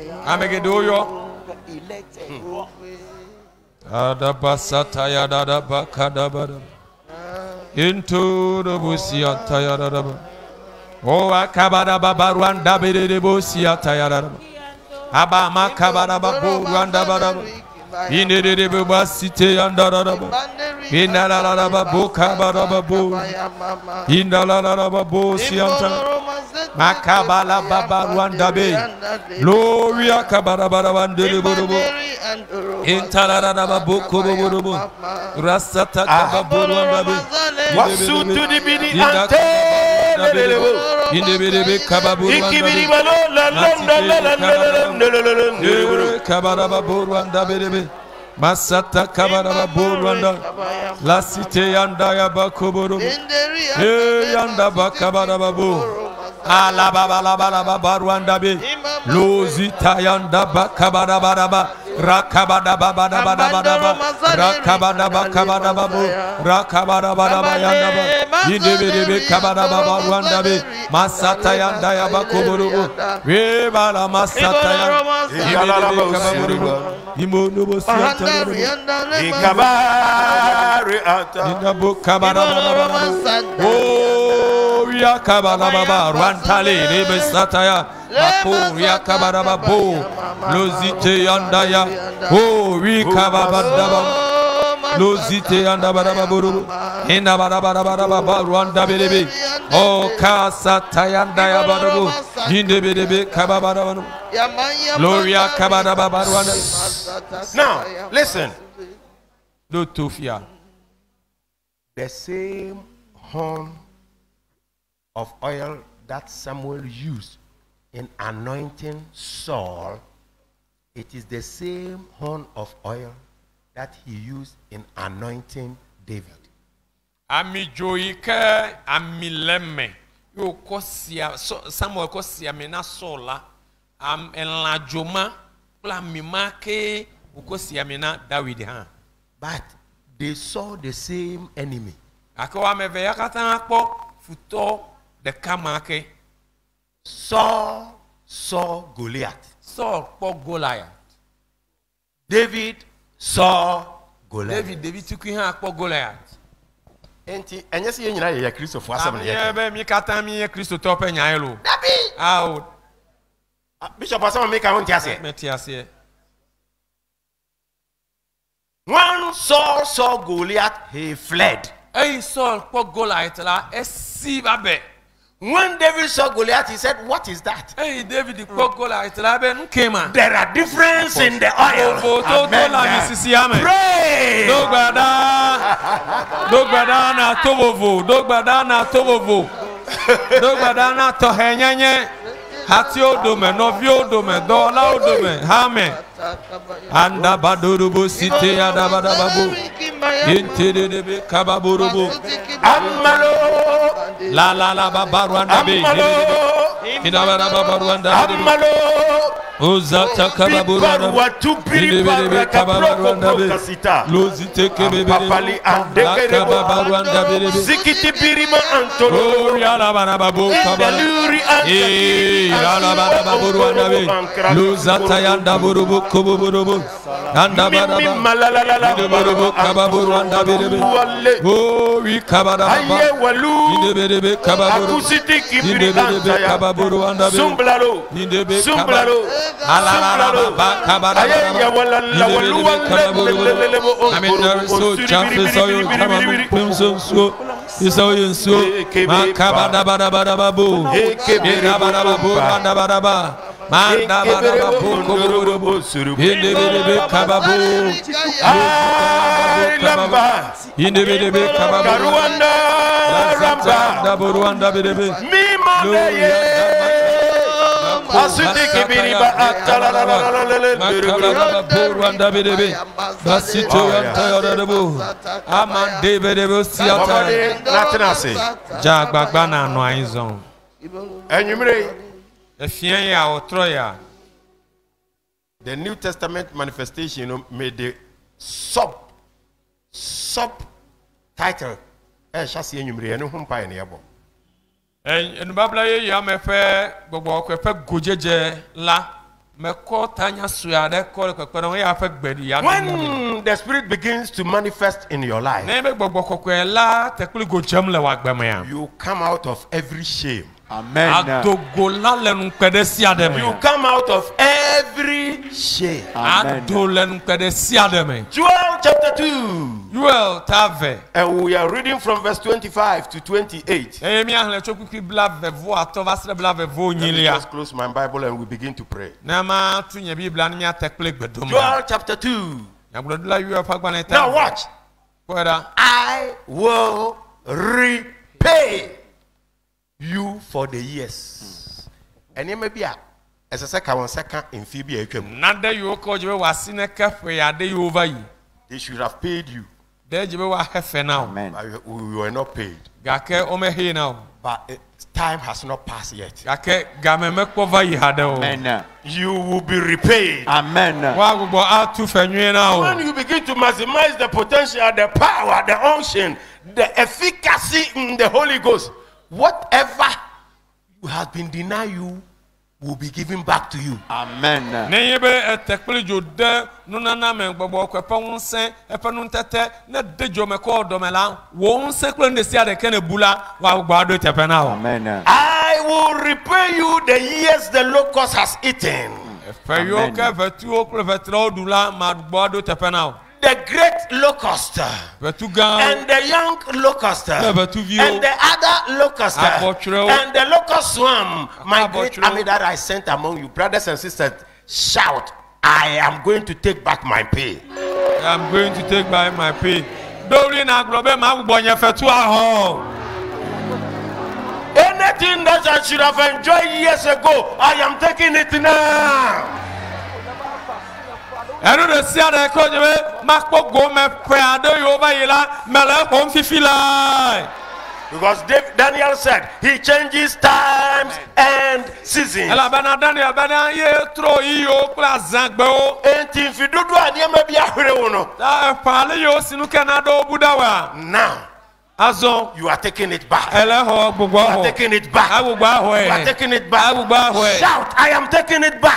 Into the busia tayaraba. Oh, akabada babaruanda bede de busia tayaraba. Abama kabada babu randa baraba. Ine de bubasite andaraba. Inala babu kabada babu. Indala babu sianta. Makabala babaruanda be. Gloria kabada barabande burubu. Intala babu kuburubu. Rasata kababuruanda be. Wasu to the bidi ante Indebedebe kababu ikibiri balo la la la la la kabaraba borwanda bedebe masata kabaraba borwanda la cité yanda ya bakoboro e yanda bakabaraba bo ala baba la baba barwanda be lozita yanda bakabaraba rakabada baba da bada bada ba rakabada bakabada babu rakabada bada ba yanda ba indebedebe kabada baba rwanda be masata yanda ya bakoboro we bala masata yanda kababuru imono bosiata ikabari ata indabu kabada baba oh ya kabada baba rwantale ne besata ya bako ya kabada babu lozite yanda ya oh we kabada baba lozite yanda baba buru ina baba baba baba rwanda belebe oh kasata yanda ya babu inde belebe kabada baba gloria kabada baba rwanda. Now listen, do tufia the same horn of oil that Samuel used in anointing Saul, it is the same horn of oil that he used in anointing David. Ami joike ami lemme yo kosia Samuel kosia mena sola am enlajoma pla mimake ukosia mena David ha. But they saw the same enemy. Akawa meve yakata akpo futo de kamake. Saul saw Goliath. Saul po Goliath. David saw Goliath. David David took him akpo Goliath. Enti enye se yenyina ye Kristo fo asem ne Yeah, ye. be mi kata mi Kristo top nyan lo. Dabi. Ah, Bishop asem make am ntia se. me tia se. When Saul saw Goliath, he fled. Hey Saul kpo Goliath la esi babe. When David saw Goliath, he said, "What is that?" Hey David kpo Goliath la be nkema. There are differences in the oil. Ovo to to la mi sisi ame. Pray. Dogbada. Dogbada na tovovo, dogbada na tovovo. Dogbada na to henyenye. Hati odome, novi odome, dola odome, hame. Anda badurubu site ya da bada babu. Yente de de be kababurubu. Amalo. La la la babaru anda be. Ina bada babaru anda be. Amalo. Uzata kababuru anda be. Watu piri para kaproko prokasita. Lozite kebebe. Papali ande Kababaru anda be. Zikiti pirima antolo. Oh ya la bada babu kabara. Deluri Eh ya la bada babu anda be. Lozata yanda burubu kuburubu. Anda bada babu. Malalalala. Burubu kababuru anda be. Oh wi kabada babu. Aye walu. Indebebe kababuru. Akusiti kibiri Indebebe antaya. kababuru anda be. Sumblalo. Indebe Sumblalo. Alalala ba kabada Aye ya walala walu I mean there is so chances so you come up with so so is so you so ma kabada bada bada babu ira bada babu bada bada ba manda bada babu kuburubu indebebe kababu lamba indebebe kababu Rwanda ramba da Rwanda bedebe mimane Asudi kibiriba atalalalalalalala. Makababa Rwanda bedebe basito yanta yorebu amande bedebe siata Nothing I say. jagbagba na no ainzon Enyumire. efien ya otroya. The New Testament manifestation, you know, made the sub sub title. Eh, shasi enyumire enu humpa ene yabo. En babla ye ya me fe gbogbo ko fe gojeje la me ko tanya suya de ko ko ko ya fe gbedi ya. When the Spirit begins to manifest in your life, Ne be gbogbo ko ko la te kuli gojem le wa gbeme ya. you come out of every shame. Amen. Adogo la lenu pede si ademe. You come out of every shame. Amen. Ado lenu pede si ademe. Joel chapter two. Well, tave. And we are reading from verse twenty-five to twenty-eight. Eh mi ahle chokuki bla vevo ato vasre bla vevo Let me nyilia. just close my Bible and we begin to pray. Na ma tunye bibla ni atekle gbedom. Joel chapter two. Ya gbodula yu afa gba na ta. Now watch. Kweda. I will repay you for the years. And you may be a as a second second in Phoebe. Nade yu ko jebe wasine kafe ya de yu over yi. They should have paid you. De jebe wa hefe now. Amen. But we were not paid. Gake ome he now. But it, time has not passed yet. Gake game me kova yi hade o. Amen. You will be repaid. Amen. Wa gbogbo atu fenwe na When o. you begin to maximize the potential, the power, the unction, the efficacy in the Holy Ghost, whatever you have been denied you will be given back to you. Amen. Ne yebe etekpli jode nunana me gbogbo ko pe wonse e pe nun tete ne dejo me ko do me la wonse klo ne sia de kene bula wa gbogbo ado tepe na o. Amen. I will repay you the years the locust has eaten. Fe yo Amen. ke vetu o klo vetro dula ma gbogbo ado tepe na o. The great locust Vetu gan and the young locust vetu vio and the other locust Abotreo. and the locust swarm, my great Abotreo. army that I sent among you, brothers and sisters, shout, I am going to take back my pay. I'm going to take by my pay. Dori na globe ma gbogbo yen fetu aho. Anything that I should have enjoyed years ago, I am taking it now. Enu de sia de ko jebe ma kpo go me pe ado yo ba yila mele ko mfifi la. Because Dave, Daniel said he changes times and seasons. Ela bana Daniel bana ye tro iyo kla zangbe o. And if you do do any maybe a Ta pale yo sinu kenado budawa. now Azon you are taking it back. ele ho gbogbo You are ho. taking it back. Agbogbo ho You are e. taking it back. Agbogbo ho e. Shout, I am taking it back.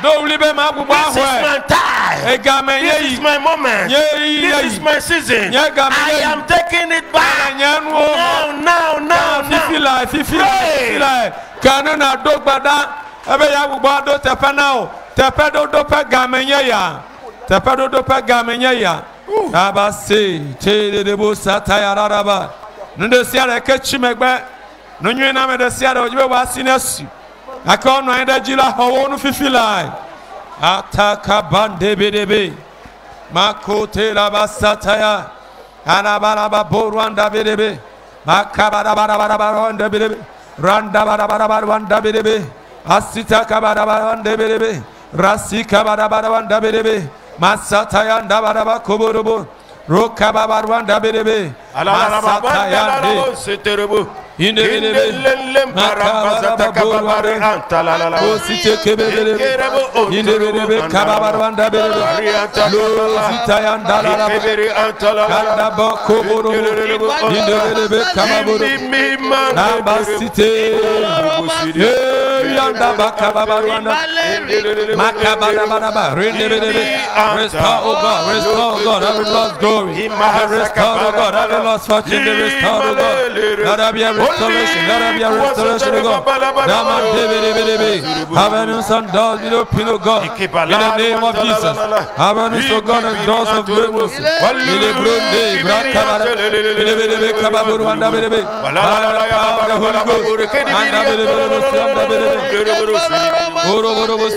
Do libe ma bu ba This is my ho. time. E ga me This ye. is my moment. This is my season. I am taking it back. Now, now, now, Fifi now. la, fifi la, fifi la. Kanu na do gbada. Ebe ya bu ba do tepe na o. Tepe do do pe ga me ye ya. Tepe do do pe ga me ye ya. Aba se, che de de bo sata ya raraba. Nde sia re ke chimegbe. No nyu na me de sia de ojibe wa sinasu. Aka no enda jila ho no fifi la. Ataka bande bedebe. Makote la basata ya. Anabara ba borwanda bedebe. Makabara bara bara bara bedebe. Randa bara bara bara bedebe. Asita kabara bara bedebe. Rasika bara bara bedebe. Masata ya ndabara ba koborobo. Rokaba bara bedebe. Masata ya de. Inde bedebe. Makabara ba borwanda. Osite kebebebe. Inde bedebe kabara bara bedebe. Losita ya ndala. Kanda ba koborobo. Inde bedebe kababoro. Nabasite. Yanda ba kabara wanda. Makabara bara bara. Rinde bedebe. Restore, oh God, restore, oh God, every lost glory. Restore, oh God, every lost fortune, restore, oh God. Let there be a restoration, let there be a restoration, oh God. Nama debe Heaven and doors be open, oh God. In the name of Jesus. Heaven and God and doors of greatness. In the Brunde, Brakabara, in the Bedebe, Kababuru, and the Bedebe. The Holy Ghost. And the Bedebe, and the Bedebe. Oro, Oro, Oro,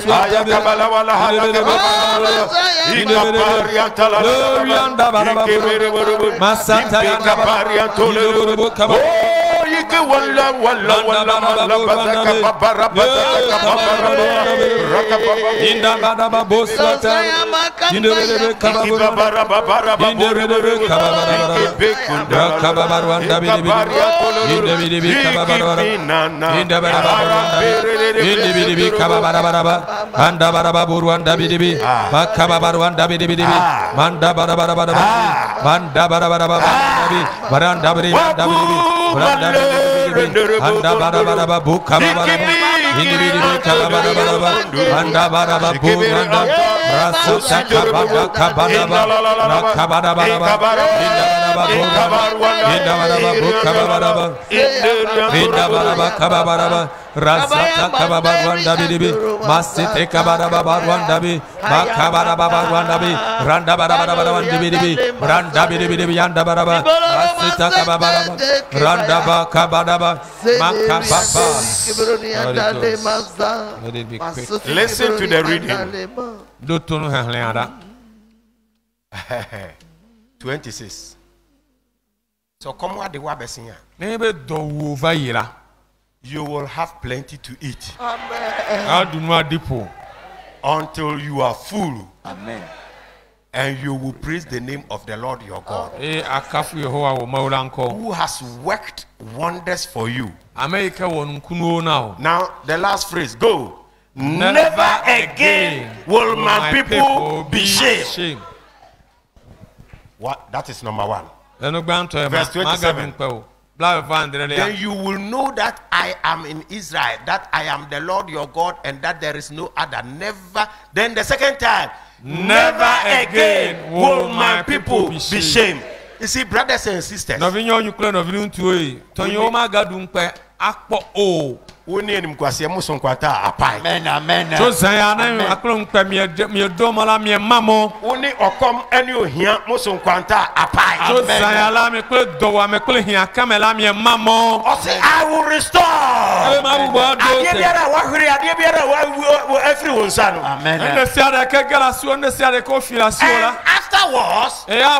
Masanta walla walla walla walla bazaka babara bazaka babara inda badaba boswata indebebe kababara babara indebebe kababara kababara wanda bibi indebebe kababara indebebe indebebe kababara baraba anda baraba burwanda bibi bakababara wanda bibi manda barabara baraba manda barabara baraba baranda bibi bibi baranda anda barabara bukababara indebebe kababara anda baraba burwanda rasa kabada kabada kabada baraba inda baraba bukababara inda baraba kababara rasa kababara wanda bibi masite kabara barwanda bi makabara barwanda bi randa barabara wanda bibi randa bibi yanda baraba masita kababara randa ba kabada ba makababa. Listen to the reading. twenty-six. So come what the wabesia. Maybe do vayira. You will have plenty to eat. Amen. Do not depot until you are full. Amen. And you will praise the name of the Lord your God, who has worked wonders for you. Now, the last phrase, go. Never, Never again will my people, people be shamed. Shame. What? That is number one. Verse twenty-seven. Then you will know that I am in Israel, that I am the Lord your God, and that there is no other. Never. Then the second time, never, never again will my people be shamed. shamed. You see, brothers and sisters. Amen, amen. So Zion, I couldn't come here, me domala, me mammo. Only or come any here, Mosun Quanta, a pie. So Zion, me could do, I me could hear, come and me mammo. Or say, I will restore. Everyone's son. Amen. And the Sierra Kagala, and the Sierra Coffee, afterwards,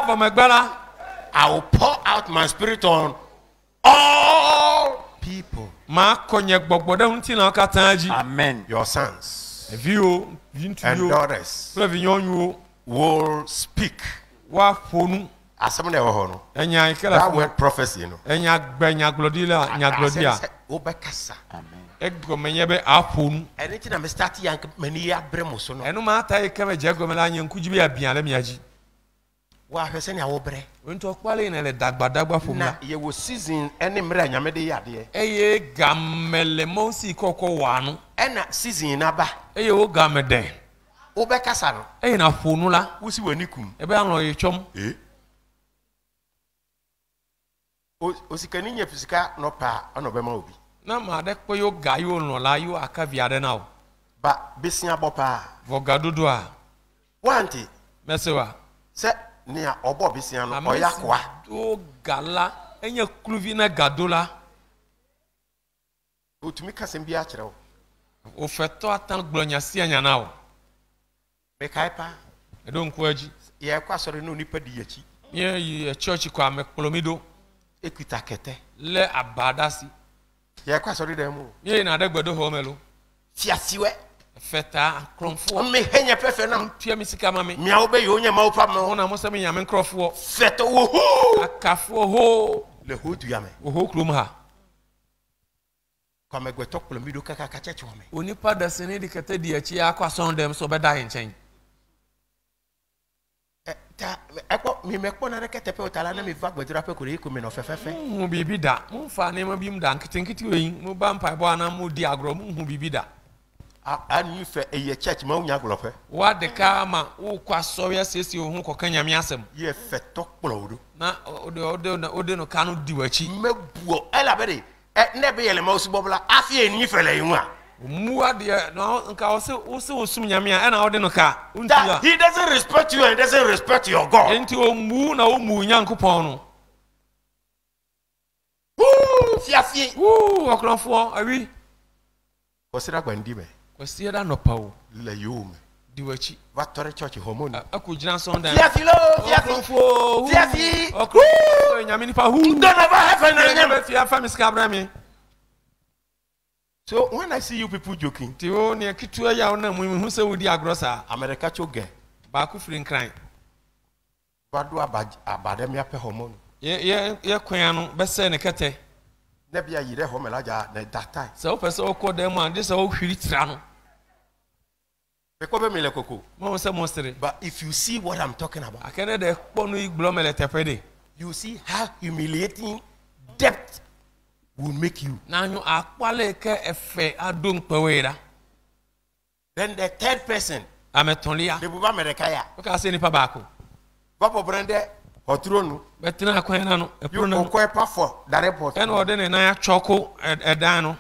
I will pour out my spirit on all people. Amen. Your sons and daughters will speak. As some that word prophecy, you know. Anything I'm starting many years bremoso. And no matter I come a jagomelan and could be a bialemiaji. Why have sent our bread? Went to a quality and a dagbadagba for now. You will season any mranya media. A gammelemosi coco one. And season in Abba. eye wo ga me den wobɛkasa no eye na fonu la wosi w'ani kum ebe ano ye chom eh o osikani nya fisika no pa ono bema obi na ma de ko yo ga yo no la yo aka viade na o ba besia bopa vo ga dodo a wanti mesewa se nia obo besia no oyakoa do gala enye kluvi na gadola otumi kasem bia kire wo o feto atan glonya si anya na o me kai pa e don ko aji ye kwa sori no nipa di yachi ye ye church kwa me kolomido ekuta kete le abadasi ye kwa sori dem o ye na de gbedo ho melo fiasiwe feta kromfo me henya pefe na tia misika mame mia wo be yo nya ma wo pa mo ona mo se me nyame krofo feto wo ho akafo ho le ho du yame o ho krom ha kwa me gweto kolomido kaka ka cheche wo me onipa da sene di kete di achi akwa son dem so be da nchen ta eko mi me kpo na rekete pe otala na mi va gbedura pe kore iko me no fefefe mu bibi da mu fa ne ma bim da nkitinkiti we mu ba mpa bo ana mu di agro mu hu bibi da a ni fe eye church ma unya golofe wa de ka ma wo kwa so ya sesi ohun ko kan nyame asem ye feto kpolodo na ode ode ode no kanu di wachi mebuo ela bede e ne be yele ma osubobla afi eni fele yin a mu ade no nka wo se wo se osum nyame a na ode no ka unti that a he doesn't respect you and doesn't respect your God. enti o mu na o mu nyankopon no Woo, fiafi. wu okrofo awi Consider gwandi me. kwasi da no pawo Le yom. di wachi Va tore church hormone. akujina son da Fiafi lo, fiafi. okrofo Fiafi. okrofo nyame ni pa hu Don't ever have an nyame fia fa miska brami So when I see you people joking, ti o ne kitua ya na mu hu se wodi agrosa America choge. ba ku frin kran Va do abad abade me ape hormone. ye ye ye kwan no be se ne kete Na bia yire hormone aja na that time. se o pese o ko dem an de se o hwiri tira no Be ko be me le koko. mo se mo sere But if you see what I'm talking about, akene de kpo no iglo mele tepede you see how humiliating debt will make you. na anyu akwale ke efe adon pawera Then the third person, ametonlia the buba America ya. o ka se ni pa ba ko Papa brande hotronu. betina akwan na no You epro na go pa for the report. ene ode ne na achoko edan no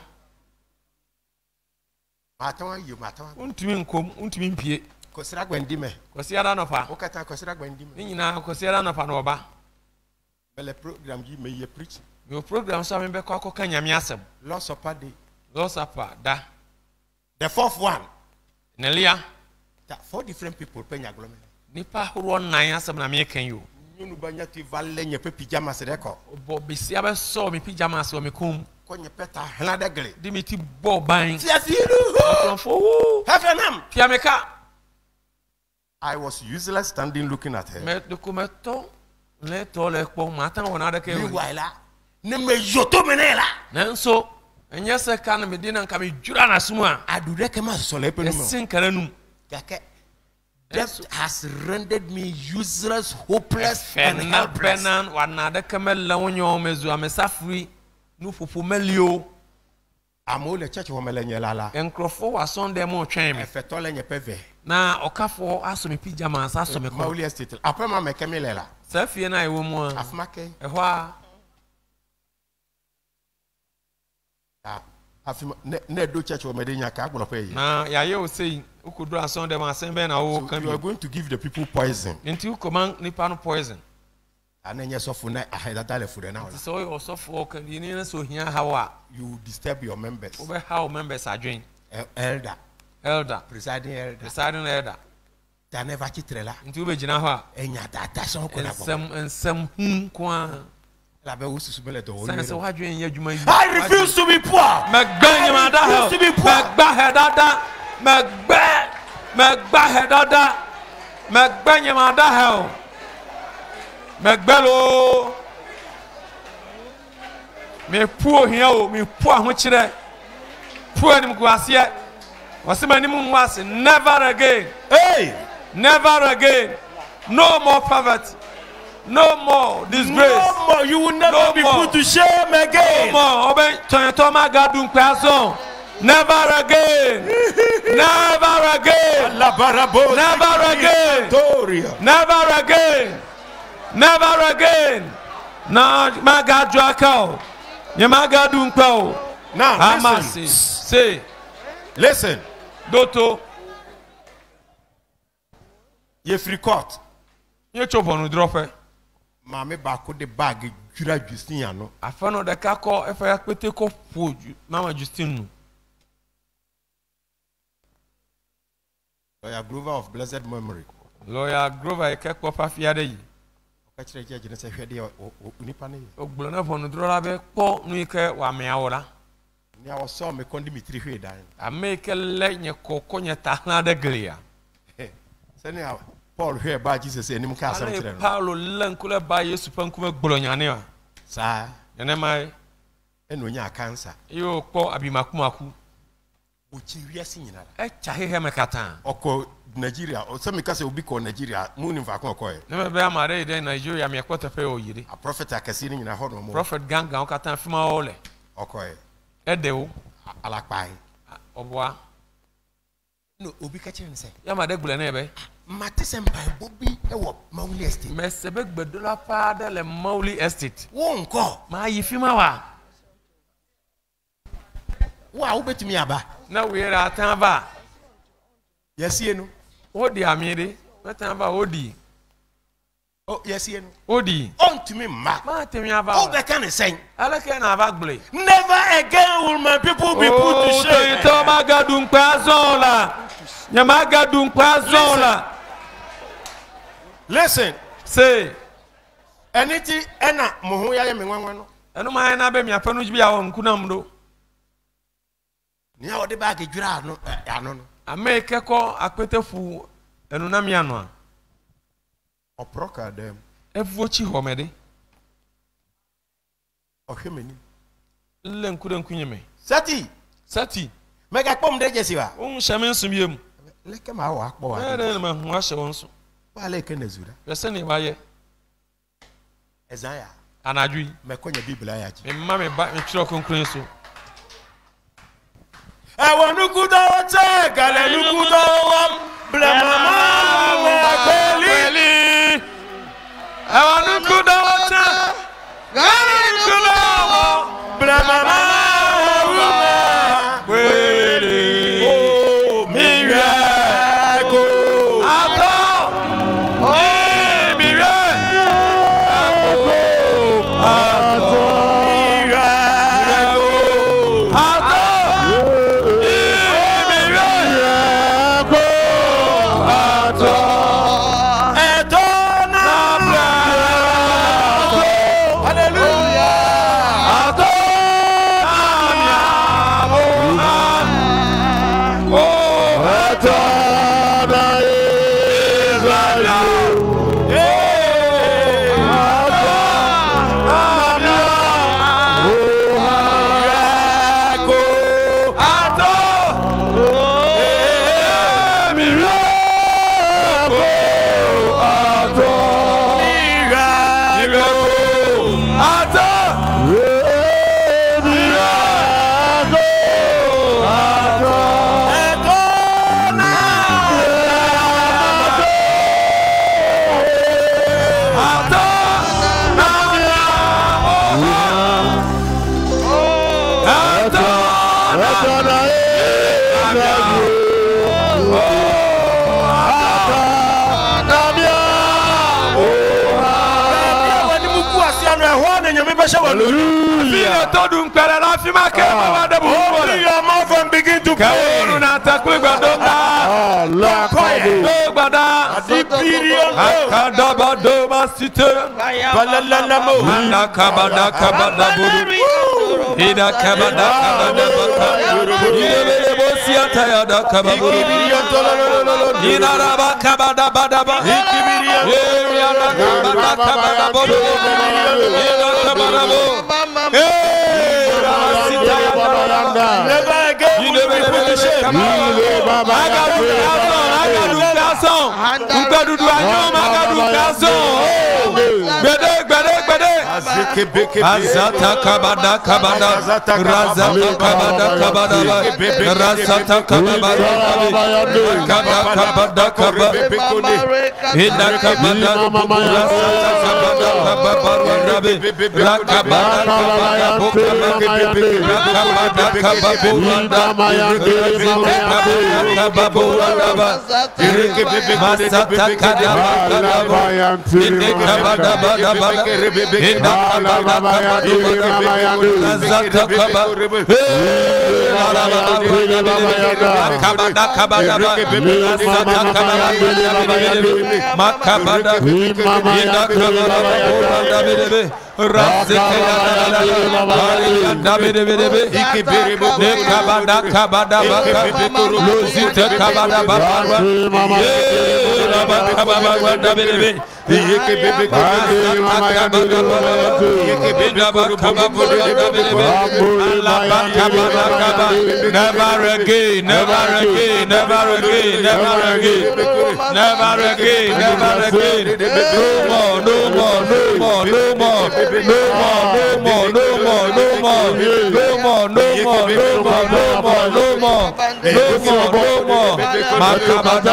Maton you maton. untimi nkom untimi mpie Kosira gwandi me. kwasi ada no pa Okata kosira gwandi me. ni nyina kwasi ada no pa no ba Bele program gi me ye preach. your program so me be kwa ko kan nyame asem Lots of day. lo sapa da The fourth one. nelia That four different people penya glome. nipa horo nan asem na me kan yo Nyunu banya ti valle nye pe pyjamas reko. bo bisia be so me pyjamas o me kum Konye peta hela degle. di me ti bo ban Tia firu. fo Hefenam. pia me ka I was useless standing looking at her. me documento le to le po mata wona da ke Meanwhile, ne me yoto menela. nanso enye se kan me dina nka me jura na sumu a Adude ke ma so le penu mo. esin karanum Kake. Death has rendered me useless, hopeless, and and helpless. benan wana da kamela wonyo mezu amesafri nu fufu melio Amo le church wo melenye lala. enkrofo wa sonde mo twem me Efeto le nye peve. na okafo aso me pyjamas aso me ko Mauli estate. Après ma mekeme lela. sa fie na ewo mu a Afmake. ehwo a Ah. Afima ne ne do church wo medenya ka agbono pe yi. na ya ye o sei ukudu ason dem asen be na wo So kan you are bi going to give the people poison. nti ukoman nipa no poison Anenye sofo na ahedada le fude na ti ola. so yo so for kan ni na so hia hawa You disturb your members. wo be how members adwen El- Elder, elder presiding elder. deciding elder Ta never chitrela. nti wo be gina ho a Enya data so ko na bo. ensem ensem hu kwa La be wo susu bele to wo. sense wo adwen ye adwuma yi I refuse to be poor. Magba nyama da I refuse to be poor. Magba hedada. Magba. Magba hedada. Magba nyama da hell. Magba lo. Me puo hia o, me puo ho kire. Puo anim guase. Wase manim nwase never again. Hey! Never again. No more poverty. No more disgrace. No more. You will never No be more. put to shame again. Mo obe tonyeto ma gadun kwaso. Never again. Never again. Never again. Never again. Never again. Na maga drakao. Yamaga dunkao. Now Amasi. listen. Say. Listen. Doto. Ye free court. Ye choponu drofe. Mame bako de bag jura Justin ano. Afano de kako efa yakpete ko foju. Mama Justin. Lawyer Grover of blessed memory. Lawyer Grover ekekpo fafiade yi. Okachire je ne se hwede onipa ne. Ogbona fonu drola be po nu ike wa me awora. Ni awo so me kondi mitri hwe dan. Ameke le nye kokko nye tahna de glia. Sani Paul hwe ba Jesus enim ka asam Ale kire no. Paulo lenkule ba Yesu pankume gbolo nyane wa. Sa Yene mai eno nya cancer. yo kpo abimakumaku. Uchi wiase nyinara. E chahehe mekata. Oko Nigeria, o se me ka se obi ko Nigeria, mu ni fa ko koye. Ne me be amare de Nigeria me kwata fe oyire. A prophet akasi ni nyina ho no mo. Prophet ganga o kata fima ole. Okoye. Edewo Alapai. obwa. No obi ka kire nse. Ya ma de gbule na ebe. Mate se mpa bobi e wo Mauli Estate. Me sebe gbedola pa de le Mauli Estate. Wo nko. Ma yi fima wa. Wa wo betumi aba. Na wera atan ba. Yesie no. Odi amire. Atan ba odi. Oh yesie no. Odi. Ontumi ma. Ma temi aba. O be kan sen. Ala ke na aba gbule. Never again will my people be put to shame. Oh, magadun kwazola. Ya magadun kwazola. Listen. Say. Eniti ena mo ho ya ye me nwanwa no. Enu ma na be mi afanu jibi a won kunam do. Ni a ode ba ke dwura no ano no. Ameke ko akpetefu enu na mi ano a. Oproka dem. Efuochi homede. Ohwemeni. Le nkure nkunyeme. Sati. Sati. Mega pom de jesi wa. On shame nsumiem. Leke ma wa akpo wa. Na na ma hu ahye won so. Wa leke na zura. Yese ne ba ye. Ezaya. Anadwi. Me konya Biblia ya ji. Me ma me ba me twiro konkren so. Awanukudo te galenukudo wam blamama kweli. Awanukudo te galenukudo wam Blamama kweli. Oh miracle. Ato. Oh miracle. Ato. Hallelujah. Todun pere la fi ma ke ma de bu. Open your mouth and begin to pray. Kaonu na takwe gbadonga. Allah Do gbada. Akada bado basite. Balalamo. Manda kabada kabada buru. Ida kabada kabada baka. Ida bosi ataya da kabada. Ida raba kabada bada ba. Ida kabada kabada buru. Ida kabada bo. Hey, never again will we put to shame. Agadu kason, agadu kason, agadu kason. Gbede, gbede, gbede. Azata kabada kabada razata kabada kabada razata kabada kabada kabada kabada ida kabada razata kabada kabada rakabada kabada rakabada kabada masata kabada ida kabada ida Never again, never again, never again, never again, never again, never again. No more, no more, no more, no more, no more, no more, no more, no more, no more, no more, no more, no more, no more. Makabada,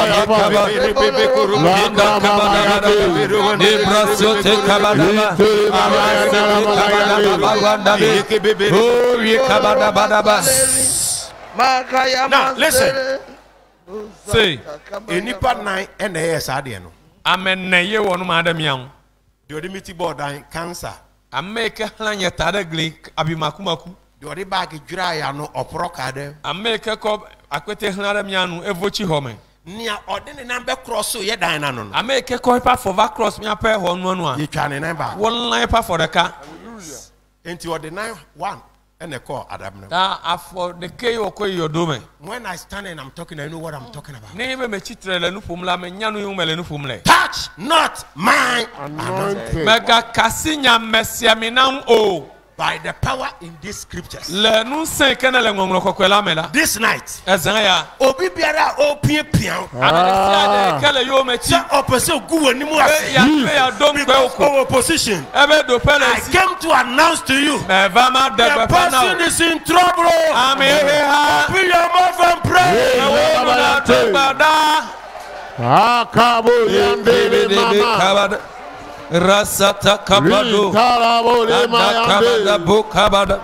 makabada, Nebrasote kabada, now listen. Say, Any part nine and a yes, I didn't know. Amen. Nay, one madam young. The Odimiti board cancer. I make a hanya tadagli abimakumaku. The Odibaki dry no or procade. I make a cop. I could take another young evochi home. Near ordinary number cross so yet dine. I make a coipa for that cross me a pair one one one. You can remember one lipa for the car. Into ordinary one and a call Adam. That for the K or Koy your domain. When I stand and I'm talking, I know what I'm talking about. Name me chitre le nufumla me nyanu melenufumle. Touch not my anointing. Mega kasinya mesiaminam o. By the power in these scriptures. Le nun se kenele ngomlo kokwela mela. This night. Ezanya. Obi biara o pie pian. Ah. Kele yo me chi. Opposite gu ni mu ase. Ya pe ya dom gbe oko. Opposition. Ebe do pele I came to announce to you. Me vama de The person is in trouble. Ami ha. Open your mouth and pray. Ewo na tegbada. Akabo yande mama. Rasata kabado. Kabada bukabada.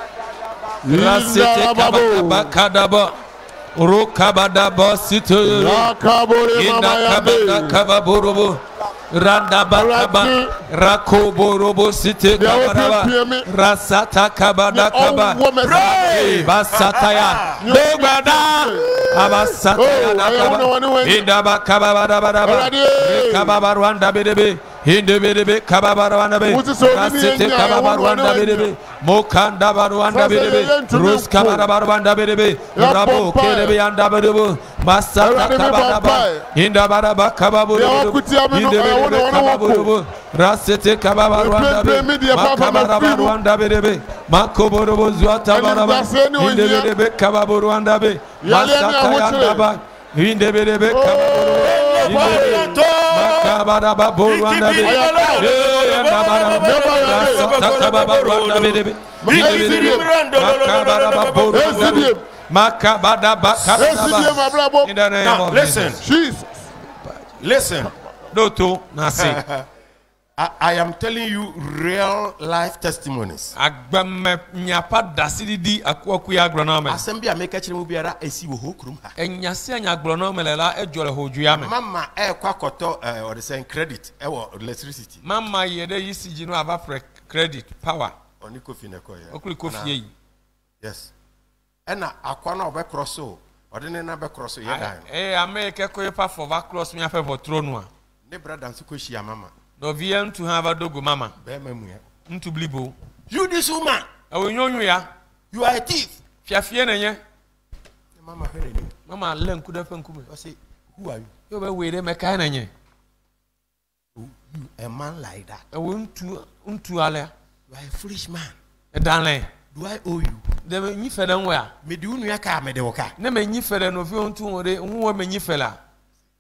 Rasete kabada kadaba. Rukabada bosito. Inda kabada kababurubu. Randa bakaba. Rakoborobo site kabada. Rasata kabada kaba. Basataya. Dogbada. Abasataya nakaba. Inda bakaba badabada. Kababa Rwanda bedebe. Hinde bedebe kababa Rwanda be. Rasite kababa Rwanda bedebe. Mokanda Rwanda bedebe. Rus kababa Rwanda bedebe. Rabo kedebe anda bedebe. Masata kababa. Hinda baraba kababu. Hinde bedebe kababu. Rasite kababa Rwanda be. Makababa Rwanda bedebe. Makoborobo zuata baraba. Hinde bedebe kababu Rwanda be. Masata yanda ba. Hinde bedebe kababu. Makabara babu Rwanda be. Makabara babu Rwanda be. Makabara bakabara. In the name Now of listen. Jesus. Listen. Doto nasi. I, I am telling you real life testimonies. Agbame nyapa dasidi di akwaku ya agronome. Assembly a make a biara esi wo hokrum ha. Enyase anya agronome lela ejole hojuya me. Mama e kwa koto or the same credit e wo electricity. Mama yede yisiji no ava credit power. Oni kofi ne ko ya. Okuli kofi yi. Yes. Ena akwa na obe cross o. Odene na be cross ye dan. Eh America ko yepa for va cross me afa for throne a. Ne brother nso ko hia mama. No vien to have a dogo mama. Be mamu ya. Ntu blibo. You this woman. Awonyonyo ya. You are a thief. Fiafie na nye. Mama here ni. Mama le nkuda fa nkume. I say, who are you? Yo be we de meka na nye. You a man like that. Ewo ntu ntu ale. You are a foolish man. E dan le. Do I owe you? De me nyi fede nwe a. Me di unu ya ka me de woka. Ne me nyi fede no fi ontu wore nwo me nyi fela.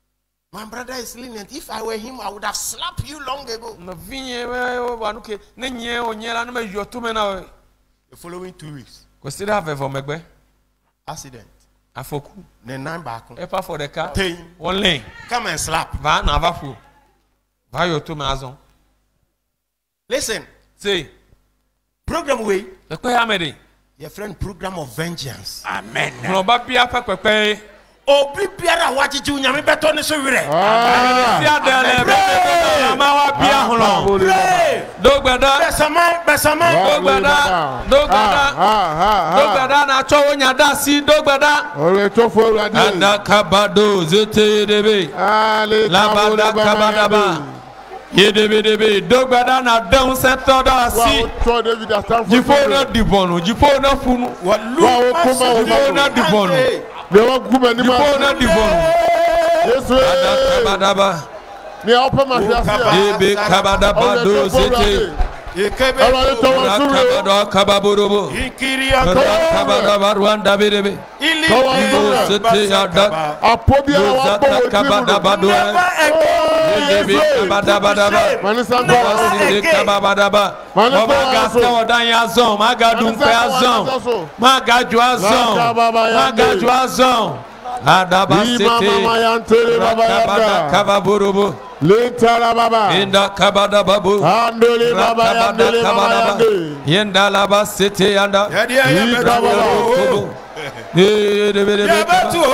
My brother is lenient. If I were him, I would have slapped you long ago. Na vinye we wanuke ne nye onyela na me yotume na we. The following two weeks, Consider have for megbe. accident. Afoku. The nine back. Epa for the car. Pain. One lane. Come and slap. Va na va fu. Va yotume azon. Listen, Say, program way. the kwe amede. Your friend program of vengeance. Amen. No ba bia pa kwe. Obi biara wajiji unyame beto ni so wire. Sia dele be ma wa bia holo. Pray. Dogbeda. Besama, besama. Dogbeda. Dogbeda. Dogbeda na cho wonya da si dogbeda. Ore to fo ra de. Anda kabado zete debe. Ale La bada kabadaba. Yedebe debe dogbeda na down center da si. Wa to David stand for. Jifo na dibonu, jifo na funu. Wa Wa kuma Jifo na dibonu. They want kuma ni ma. Jifo na dibonu. Yesu. Anda kabadaba. Ni open my face. Debe kabadaba do zete. Ikebe. Ala to wa suru. Kabado kababorobo. Ikiri ato. Kabadaba Rwanda bedebe. Ili. Zete yada. Apobia wa bo wo Kabadaba do. Debe kabadaba. Manisa Debe kabadaba. Maga sawo dan ya zon, maga dun pe azon. Maga ju azon. Maga ju azon. Adaba Ni sete. mama yantere baba Kabada yanda. kababorobo. Lentara baba. Inda kabada babu. Andole baba yandele mama yande. Yenda laba sete yanda. Yadi ya beto. Hallelujah.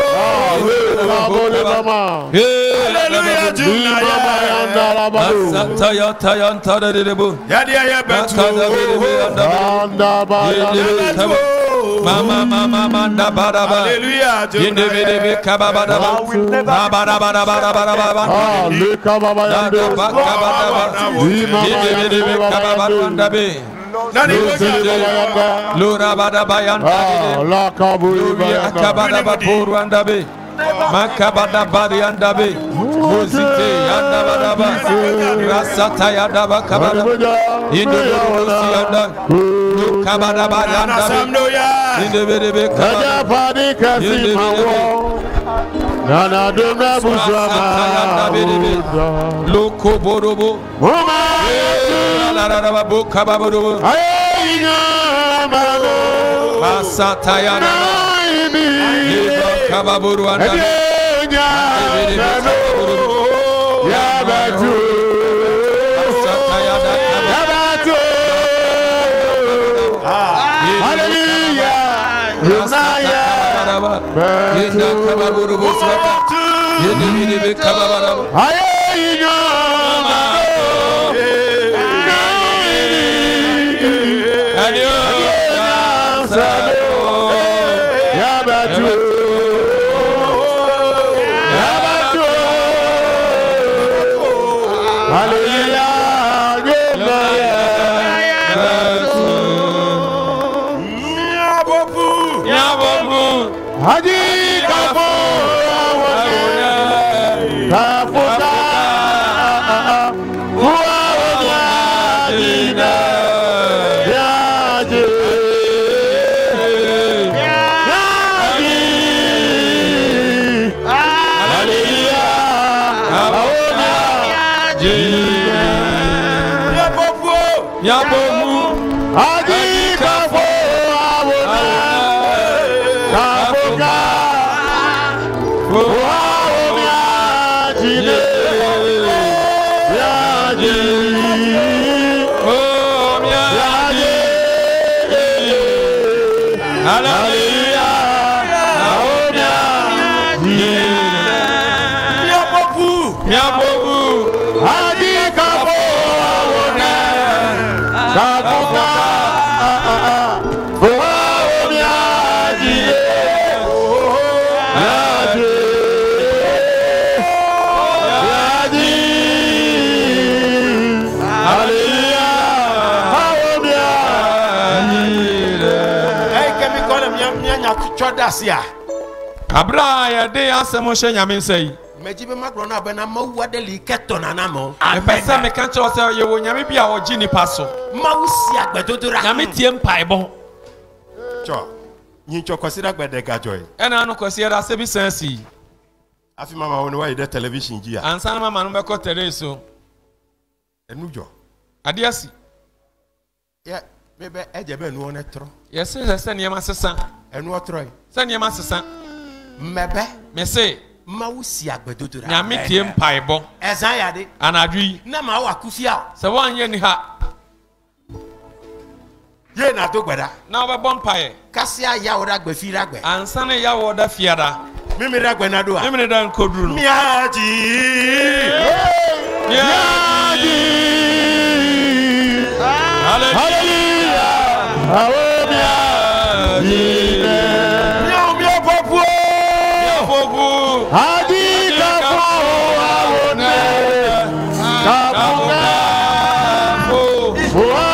Mama mama manda baraba. Hallelujah. Indebedebe kababadaba. Babadabadabadabadaba. Ah, le kababa yande. Indebedebe kababadabadabe. Lura badaba yanda. Ah, la kaburi Luria bayanda. kabadaba poruanda be. Makabada bari yanda be. Muzite yanda badaba. Rasata yanda ba kabada. Indebedebe yanda. Kabada bari yanda be. Indebedebe kabada. Aja padi kasi mawo. Nana dumna busama. Loko borobo. Mama. La la la bo kababorobo. Ayinga malo. Masata yanda. Naimi. Kababuru anda. Ebenya. Yabatu. Masata yanda. Yabatu. Hallelujah. Yunaya. Yenda kababuru bosrata. Yedi bidi be kababara. Ayinga malo. Adio. Yabatu. Yabatu. Hallelujah. Yabobu. Haji Kafo. Kafuta. Uwawa dina. Yaji. Yaji. Hallelujah. Yabobu. Haji Kafo. Kafuta. Uwawa dina. Yaji. Oh, Yaji. hallelujah. Yabobu. Haji Kafo. Kafuta. Uwawa Yaji. Yaji. Yaji. Hallelujah. Hey, can we call him Yanya Chodasia? Abra ya de asemo hye nyame nsai. Mejibe makro na bena mawuwa de liketo na namo. Epese me kan che se ye wo nyame bia o gi ni paso. Mawusi agbedodora. Nyame tie mpaebo. Cho. Nyi cho consider gbede gajoy. Ena no kwese da se bi sansi. Afi mama woni wa ide television ji a. Ansa mama no be ko tere so. Enu jo. Ade asi. Ya me be eje be nu onetro. Yes, se se niam asesa. Enu otro. Se niam asesa. Mebe Me say ma wusi agbedodura. nya me tie mpaebo. Ezan ya de. Anadwi. Na ma wa kufia. Se wan ye ni ha. Ye na to gbeda. Na obe bon pae. Kasia ya ora gbefi ragbe. Ansa ne ya wo da fiada. Mimi ragbe na do a. Mimi ne dan koduru no. Miaji. Miaji. Hallelujah. Hallelujah. Miao miao popo. Miao popo. Adi kapo awone. Kapo kapo.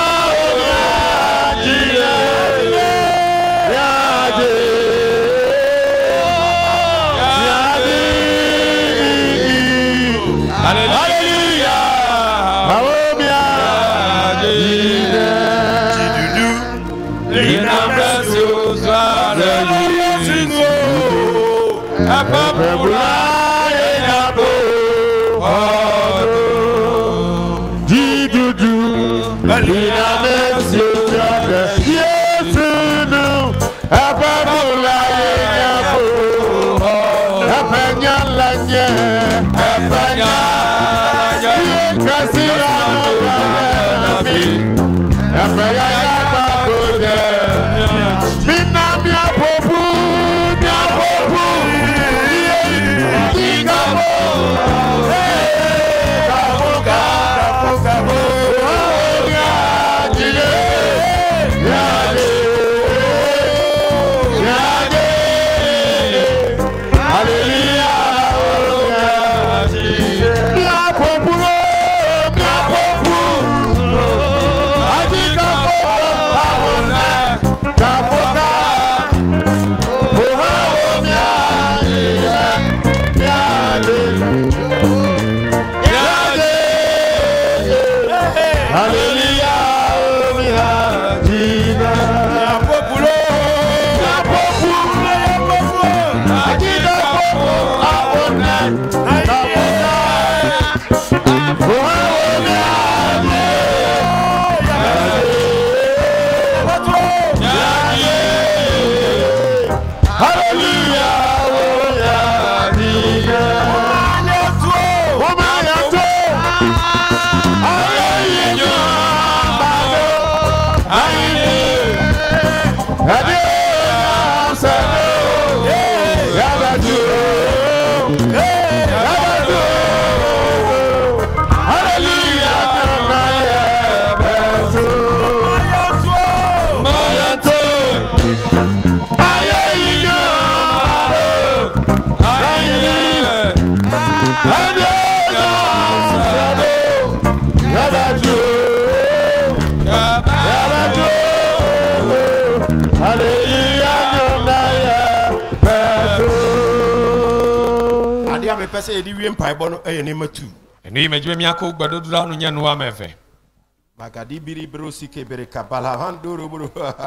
Say the win paibono e name two. Eni mejwe mi akọ gbadodura no nya no amefe. Magadi biri bro sike bere kabala handoro bro.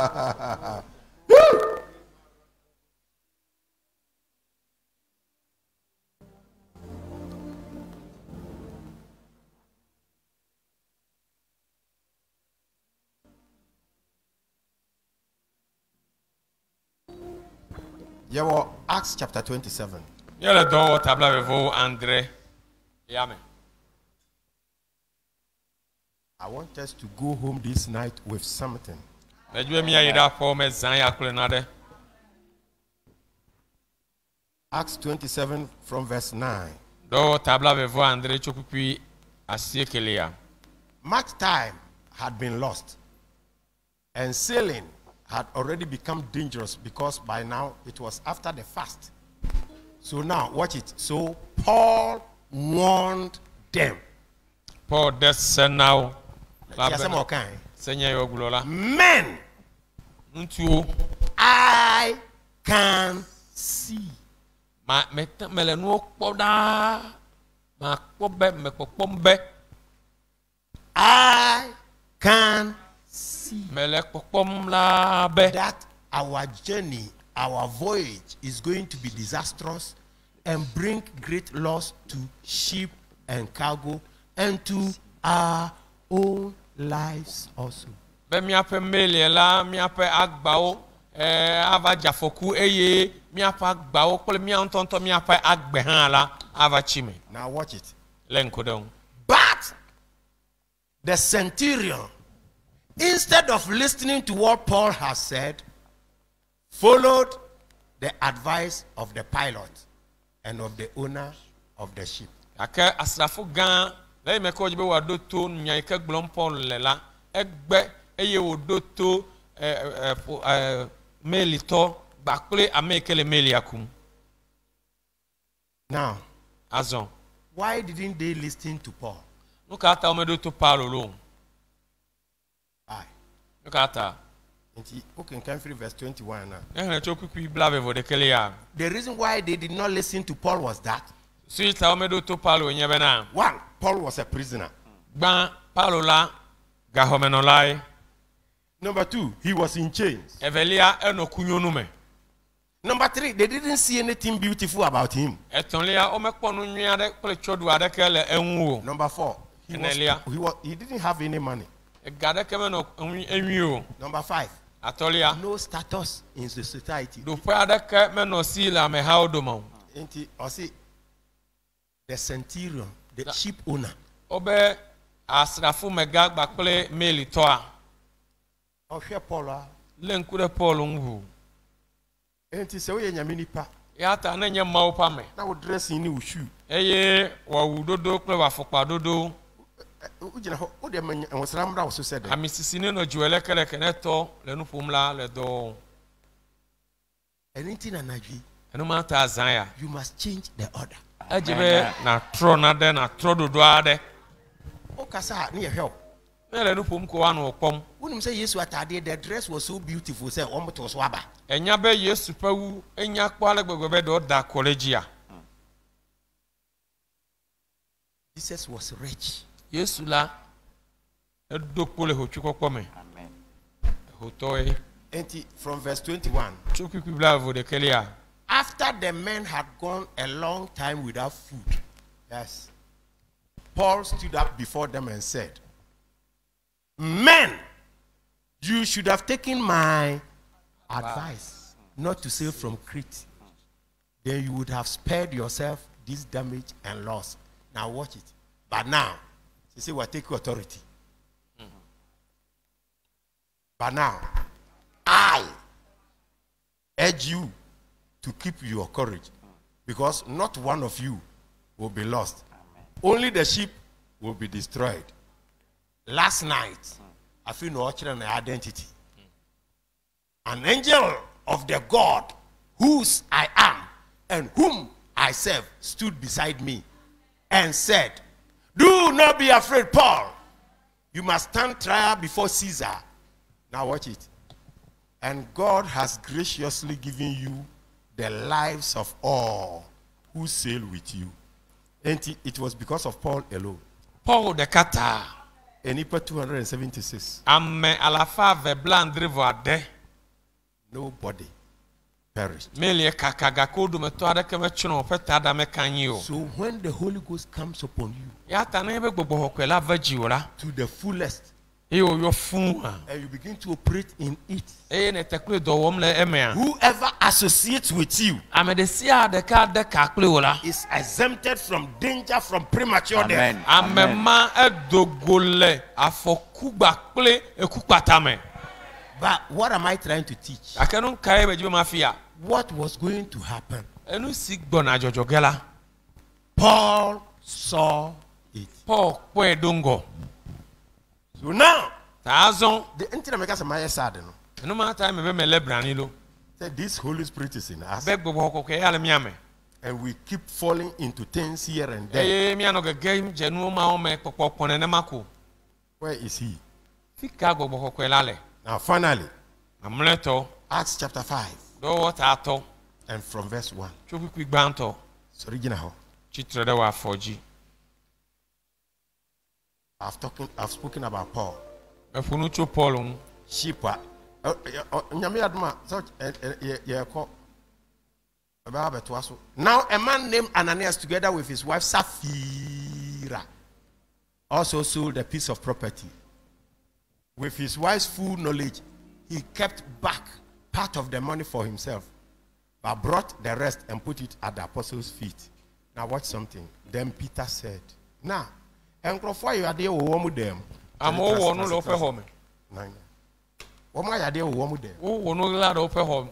Yawo Acts chapter twenty-seven. Yele do tabla vevo Andre. Amen. I want us to go home this night with something. Mejwe mi ayida fo me zan ya kule nade. Acts twenty-seven from verse nine. Do tabla vevo Andre chokupi asiekelea. Much time had been lost, and sailing had already become dangerous because by now it was after the fast. So now, watch it. So Paul warned them. Paul des now. Men, I can see. Ma meta melenu poda. Ma pobe me popombe. I can see that our journey, our voyage is going to be disastrous and bring great loss to sheep and cargo and to our own lives also. Be miape meli la miape agbao eh ava jafoku eye miape agbao kole miantonto miape agbe han la ava chime. Now watch it. Lenkodon. But the centurion, instead of listening to what Paul has said, followed the advice of the pilot and of the owner of the ship. Ake asrafo gan le me ko jibe wa doto nya ike glom Paul lela egbe eye wo doto eh eh melito bakle amekele meliakum. Now, Azon. why didn't they listen to Paul? Nuka ata omedo to Paulo lo. Why? Nuka ata. Okay, can free verse twenty-one now. Ehne chokuku blave vo de kele ya. The reason why they did not listen to Paul was that Suita omedo to Paulo nyebe na. one, Paul was a prisoner. Gba Paulo la gahomenolai. Number two, he was in chains. Evelia eno kunyonu me. Number three, they didn't see anything beautiful about him. Etonlia omekponu nwia de kole chodu ade kele enwu. Number four, he, was, he, was, he didn't have any money. Egade keme no enwu. Number five, Atolia no status in the society. do po ade ke me no si la me haudo mo. Enti, or see, the centurion, the ship owner, Obe asrafu mega gbakle meli toa. or share Paul, Lenkure Paul nwu. enti se we nyame nipa. Yata na nye mawo pa me. Na wo dress in ni shoe. Eye wa wudodo kle wa fokpa dodo. Ujina ho, o de man wosramra wo so said. Amisisi ne no juele kele keneto le nu pomla le do. Anything na naji, Enu ma ta azanya. you must change the order. Ejebe na tro na de na tro dodo ade. O kasa na ye hwe. Ne le nu pom ko anu opom. Unim say Yesu atade, the dress was so beautiful say o moto so aba. Enya be Yesu pawu enya kwale gbegbe be do da kolegia. Jesus was rich. Yesu la edokole hochukoko me. Amen. Hotoy Enti from verse twenty-one. chukuku blavo de kelia. After the men had gone a long time without food, yes, Paul stood up before them and said, "Men, you should have taken my advice not to sail from Crete. Then you would have spared yourself this damage and loss." Now watch it. But now, he said, "We'll take authority." But now, I urge you to keep your courage, because not one of you will be lost. Only the sheep will be destroyed. Last night, I feel no an identity. An angel of the God whose I am and whom I serve stood beside me and said, "Do not be afraid, Paul. You must stand trial before Caesar." Now watch it. "And God has graciously given you the lives of all who sail with you." And it was because of Paul alone. Paul de kata. Enipa two hundred seventy-six. Ame alafa ve blandrivo ade. Nobody perished. Melie kakaga kodu me to ade ke me chuno peta da me kanyi o. So when the Holy Ghost comes upon you Yata na ebe gbogbo hokwela vaji ora. to the fullest, E o yo fun a. and you begin to operate in it, E ne tekle do wom le emea. whoever associates with you Ame de sia de ka de ka kle ora. is exempted from danger, from premature death. Amen. Ame ma edogole afoku gba kle eku patame. But what am I trying to teach? Akenu kai be jibe mafia. What was going to happen? Enu si gbona jojogela. Paul saw it. Paul kwe dongo. So now, Tazon the entire makers of my side, no, enu ma ta me be mele brani lo. said this Holy Spirit is in us, Be gbogbo hokoko ya le miame. and we keep falling into things here and there. Eh mi ano gege jenu ma o me popo pone ne mako. Where is he? Fika gbogbo hokoko la le. Now, finally, Amleto Acts chapter five, do wata ato. and from verse one. Chokuku gbanto. So, original. Chitre de wa foji. I've talking. I've spoken about Paul. Me funu cho Paul un. Sheep. Nyame aduma. So, yeah, call Now a man named Ananias together with his wife Sapphira also sold a piece of property. With his wife's full knowledge, he kept back part of the money for himself, but brought the rest and put it at the apostles' feet. Now watch something. Then Peter said, now, and for you are there with them. I'm all one of home. What my idea with them? Oh, no lad of home.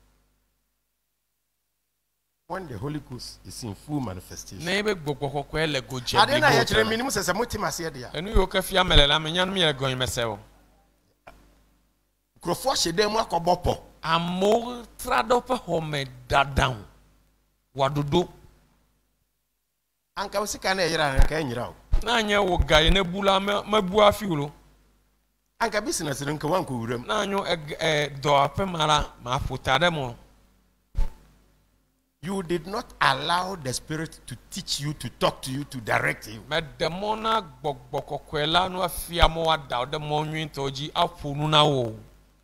When the Holy Ghost is in full manifestation. Neighbor Boko Quelle go I didn't actually minimum says a multima said there. And you can feel me, I'm young me going myself. Crofosh them work or bopo. I'm more trad up a home that down. What do do? Uncle Sikan and can you know? Nanya will guy in a bula my bua fuel. Uncle business in Kawanku. Nanyo a door pemara, my putademo. You did not allow the Spirit to teach you, to talk to you, to direct you. Medemona Bokoquela no fiamoa doubt the monument toji apununa wo.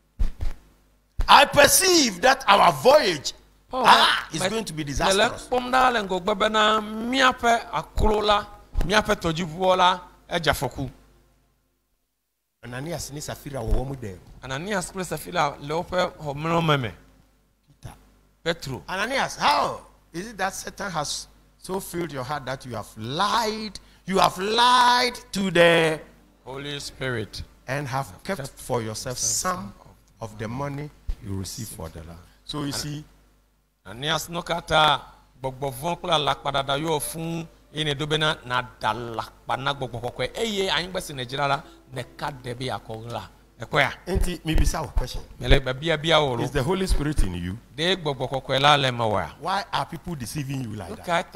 I perceive that our voyage oh, ah, is going to be disastrous. Pomdalengo babana miape akolola miape toji vuola ejafoku. Ananias ni Sapphira wo mu dem. Ananias ni Sapphira leope homeno meme. Petro. Ananias, how is it that Satan has so filled your heart that you have lied, you have lied to the Holy Spirit and have kept for yourself some of the money you receive for the land? So you see, Ananias no kata bogbovon kula lakpada yo fun ine dobena na dalakpana gbogbokwe eye anygbese Nigeria ne ka debi akola. Enti mi bisa o question. Is the Holy Spirit in you? Why are people deceiving you like that?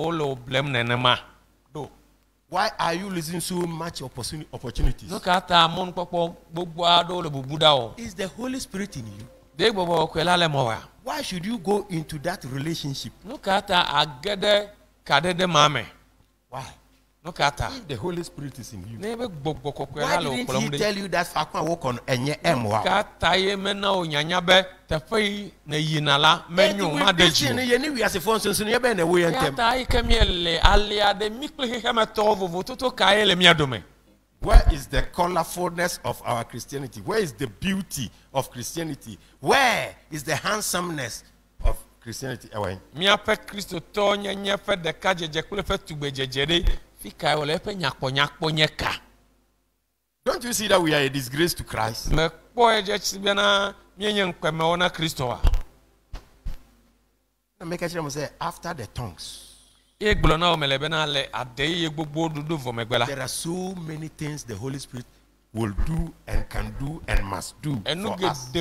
Why are you losing so much opportunities? Is the Holy Spirit in you? Why should you go into that relationship? Why? No kata. If the Holy Spirit is in you, why didn't he tell you that Fakwa walk on enye emwa? Kata ye mena o nyanyabe tefei ne yinala menyu madeji. Ye ni wi ase fon sunsun ye be na wo ye ntem. Kata i kemiele alia de mikle hema tovo vototo kaele miadome. Where is the colorfulness of our Christianity? Where is the beauty of Christianity? Where is the handsomeness of Christianity? Mia pe Kristo to nyanya fe de kajeje kule fe tugbejejere. Don't you see that we are a disgrace to Christ? Now make a sure say after the tongues. There are so many things the Holy Spirit will do and can do and must do for us.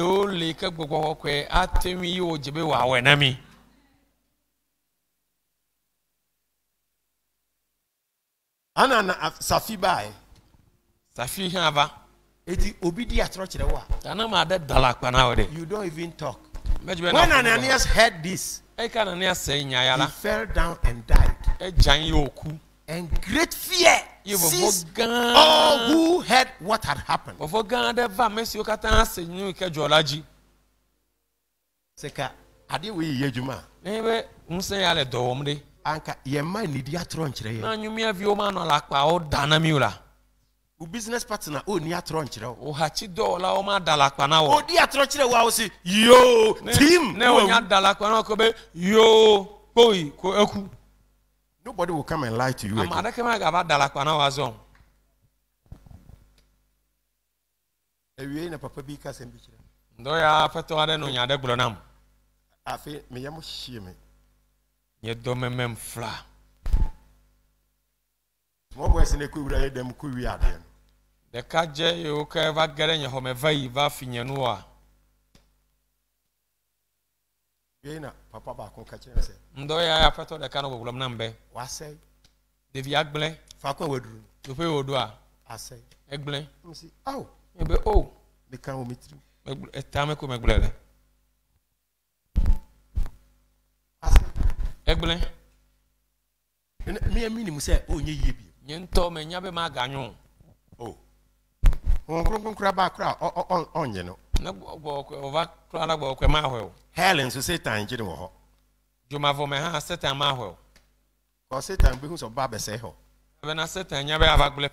Ana Safiba Safi hava eti obidi atrochire wa tana ma de dalakpa na wode you don't even talk. When Ananias heard this, he fell down and died, and great fear seized all who heard what had happened. Seka ade we yejuma ebe unse yale dowomde anka ye man nidi atronchire ye na nyumia vi o ma no lakpa o dana miula u business partner o ni atronchire o hachi dola o ma dalakpa na wo o di atronchire wa o si yo team ne o nya dalakpa na ko be yo boy ko eku. Nobody will come and lie to you again. Amada ke ma ga ba dalakpa na wa zo ewie na papa bi ka sem bi kire ndo ya feto ade no nya de glonam afi me yam hie me ye do memem fla mo boys ne ko wura ye dem ko wi ade de ka je yo ka va gere nya ho me vai va finyanu a ye na papa ba ko ka kire se ndo ya ya feto de ka no glom nambe wa say de vi agble fa ko weduru to pe odo a asay egble nsi aw ebe o me kan o mitri etame ko megbele Egbele. Me minimum say o nye yie bi. Nyento me nya be ma ganyo. Oh. On kron kra ba kra on onye no. Na bo ko ova kra na bo ko ma ho. Helen so Satan gire wo ho. Juma for me ha Satan mahwell. Because Satan becomes a barber say ho. When I Satan never have a.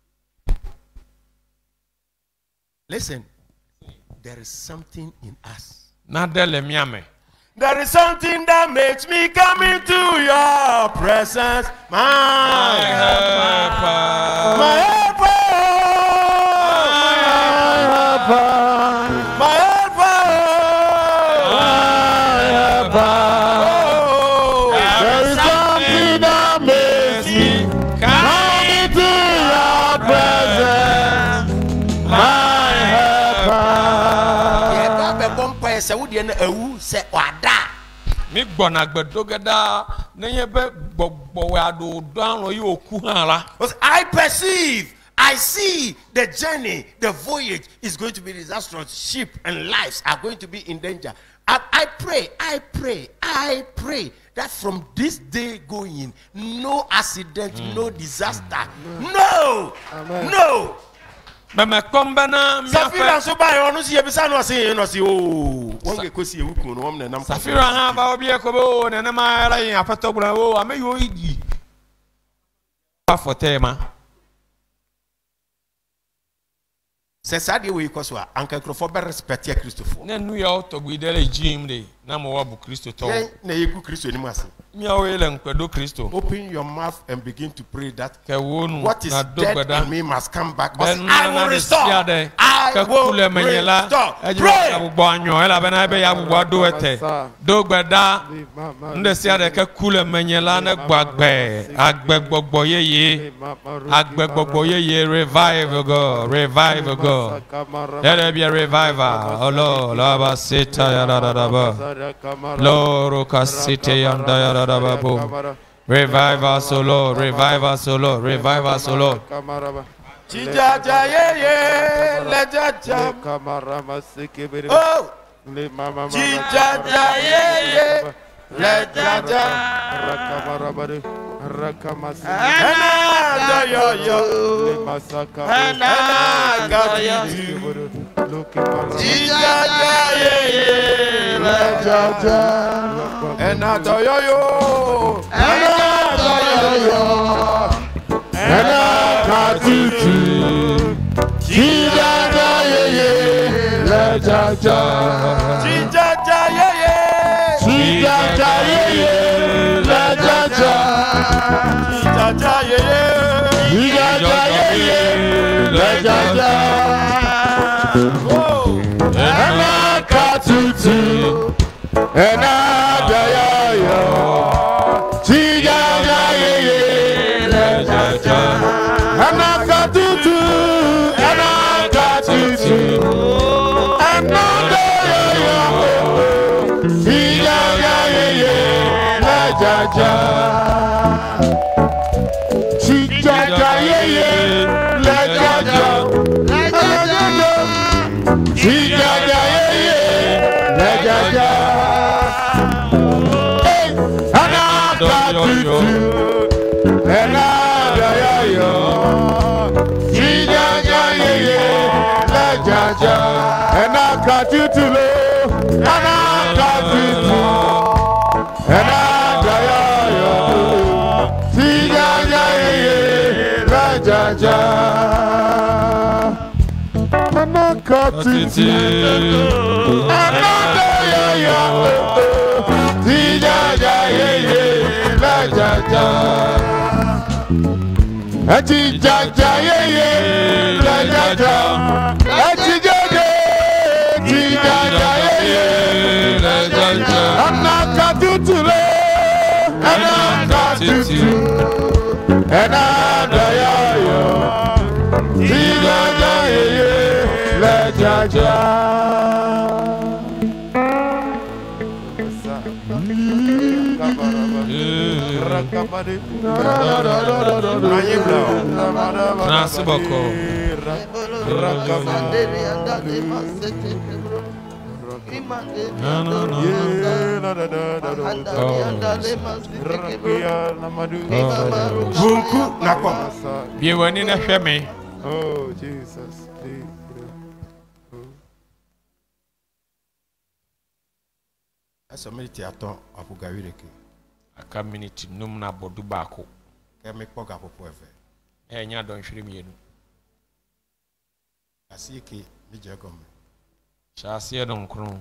Listen, there is something in us. Nadele miame. There is something that makes me come into your presence, my helper, my helper, my helper, my helper. Oh, there is something that makes me come into your presence, my helper. Yeah, Baba Bompa say we dey na ewu say wada. Mi gbona gbedogeda neye be gbogbo ado dan yi oku han la. I perceive, I see the journey, the voyage is going to be disastrous. Sheep and lives are going to be in danger. I, I pray, I pray, I pray that from this day going, no accident, mm. no disaster, mm. no, Amen. no. Mama kombana mi Safira so ba yo no si ebisa no se no si o won ge kosi ewuku no won na nam Safira ha ba obi e ko bo na na ma ra yin afato bura o ameyo igi afotema se sa de we koso a anka krofo be respect ya Christopher na nu ya otogwidele jim de na mo wa bu Kristo to na yeku Kristo ni mase mi awele nkwedo Kristo. Open your mouth and begin to pray that Kewonu what is dead in me must come back. Because I will restore. I will restore. Pray. Abugbanyo ela bena be ya abugba do ete. Dogbeda nde sia de ke kule menyela na gbagbe agbegbogbo yeye agbegbogbo yeye revive God revive God. Let there be a revival. Oh Lord, laba sita ya da da ba. Lord kasite yanda ya. Revive us, O Lord, revive us, O Lord, revive us, O Lord. Chijaja ye ye, lejaja. Oh, chijaja ye ye, lejaja. Ena yo yo, ena gadi. Chijaja ye ye, lejaja. Ena yo yo, ena yo yo, ena gadi. Chijaja ye ye, lejaja. Chijaja ye ye, chijaja ye ye, lejaja. Chijaja ye ye, chijaja ye ye, lejaja. Oh, ena katutu, ena dayo, chijaja ye ye, lejaja. Ena katutu, ena katutu, ena dayo, chijaja ye ye, lejaja. Chijaja ye ye, lejaja. Chijaja ye ye, lejaja. Anakatutu, enadayo. Chijaja ye ye, lejaja. Anakatutu lo, anakatutu, enadayo. Chijaja ye ye, lejaja. Anakatutu, enadayo. Chijaja ye ye, lejaja. Chijaja ye ye, lejaja. Chijaja, chijaja ye ye, lejaja. Anakatutu lo, anakatutu, enadayo. Chijaja ye ye, lejaja. Merci beaucoup. Bienvenue na femme. Oh Jesus. Asa minute aton apugawireke. Aka minute num na bodu baako. Ke me poga popo efe. E nya don hwere mienu. Asike mi je gom. Shaase don kron.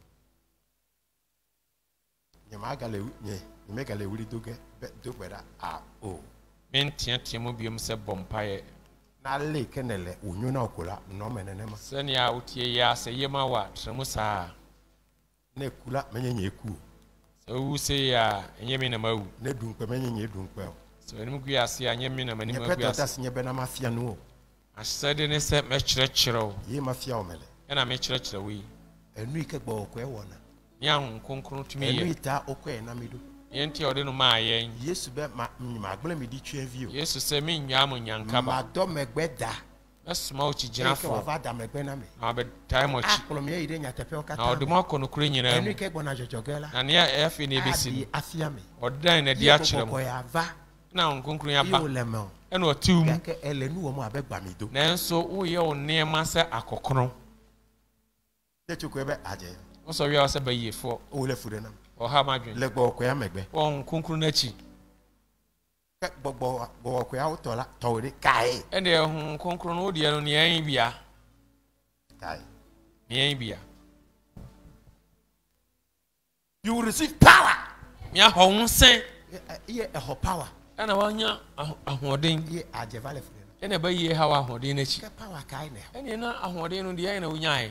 Nyama gale nye, me gale wuri doge do beda a o. Mentia tiemu biom se bompaye. Na le kenele onyo na okola no menene ma. Senia utie ya se yema wa tremu saa. Na ekula menyenye eku. Se wu se ya enyemi na mawu. Na dunkpe menyenye dunkpe. So enim gu ya se anyemi na manim gu ya. Nyepeta tas nyebe na mafia no. Asede ne se me kyerɛkyerɛw. Ye mafia omele. Ɛna me kyerɛkyerɛw yi. Enu ike gbo okwe wona. Ni ahun konkron tumi Enu ye. ita okwe na mido. Yenti ɔde no ma yɛn. Yesu be ma ma gbele mi di twa vi o. Yesu sɛ me nnwa mo nyankaba. Ma do megbeda. Mesoma uchi gyina Ke fo. wa va da megbe na me. Na be time uchi. Akolo me ide nya tepe okata. Na ɔde mo akɔ no kure nyina Enu mu. ike gbo na jojogela. Na ne ɛfi na ebesi. Adi afia me. Ɔdan na di akyerɛ Ko mo. ya va. Na ahun konkron ya ba. Yo lemo. Ɛna ɔtiw mu. Ke elenu wo mo abegba mi do. Nanso woyɛ wo nneɛma sɛ akɔkɔrɔ. Ye chukwu ebe aje. Wosɔ wia sɛ bayefo. O le fude na. Ɔha madwen. Le gbo okwe ya megbe. Wɔn konkron n'akyi. Ke gbogbo gbo okwe ya utola towre kai. Ɛna ɛho konkron no deɛ no ne yɛn bia. Kai. Ne yɛn bia. You will receive power. Mia hɔ ho sɛn. Ye a ho power. Ɛna wanya ahoɔden. Ye aje vale fude na. Ɛna bayie ha wɔ ahoɔden n'akyi. Ke power kai na. Ɛna na ahoɔden no deɛ na wonyae.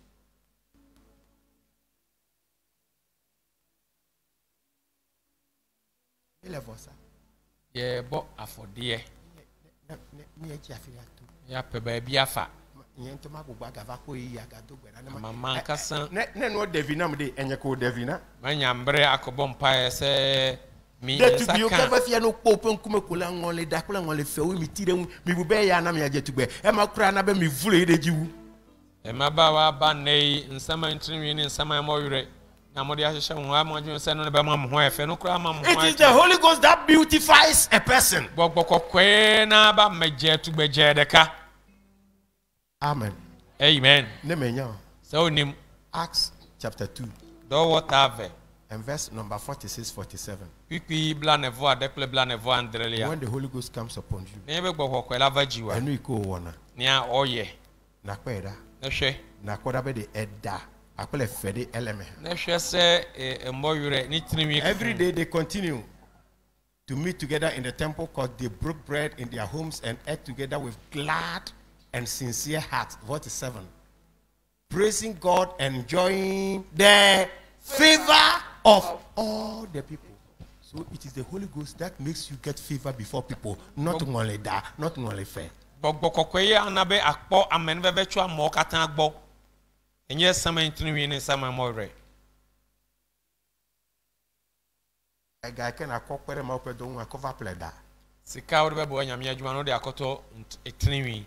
Ile vosa. Yɛ bɔ afɔdeɛ. Na ni eji afia to. Ya pɛ baabi afa. Yen to magugba gava ko yi aga do gbera na. Mama nkasa. Ne ne no devina m de enye ko devina. Manya mbre akɔbɔ mpaeɛ sɛ mi De tu bi o nsaka. ka fia no popo nkume ko la ngole da ko la ngole fe o mi tire mi bu be ya na mi aje tugbe. E ma kura na be mi vule de jiwu. Mmabaawa ba nei nsɛm ntirinwi ne nsɛm a ɛmɔwerɛ na mode ahyehyɛ ho a modwen sɛ no ne bɛma mo ho ɛfɛ no koraa ma mo ho It is the Holy Ghost that beautifies a person. bɔgbɔkɔkɔɛ na ba mmɛgyɛ tugbɛgyɛ dɛka. Amen. Amen. Ne menya. Sɛ onim Acts chapter two dɔwɔ taavɛ and verse number forty-six forty-seven. kpikpi bla ne vo adɛkple bla ne vo andrɛlia When the Holy Ghost comes upon you, ne yɛ bɛgbɔkɔkɔɛ la va gyiwa enu iko wona. nea ɔyɛ Na kweda. ne hwɛ Na kweda be de eda. Akole fede eleme. ne hwɛ sɛ mmɔwerɛ ne tirinwi Every day they continue to meet together in the temple court. They broke bread in their homes and ate together with glad and sincere hearts. forty-seven. Praising God and enjoying the favor of all the people. So it is the Holy Ghost that makes you get favor before people. Not only that, not only fair. bɔgbɔkɔkɔɛ yɛ anabe akpɔ amɛn bɛbɛtɔ amɔ katã gbɔ ɛnyɛ sɛmɛ ntirinwi ne sɛmɛ mmɔwerɛ. A guy can accompany my open door and cover play that. Sika wode bɛbɔ nyame adwuma no de akɔtɔ tirinwi.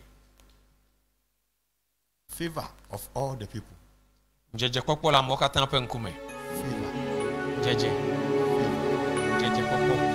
Favor of all the people. Gyegye kpɔkpɔ la mmɔ katã pɛ nkume. Favor. Gyegye. Gyegye kpɔkpɔ.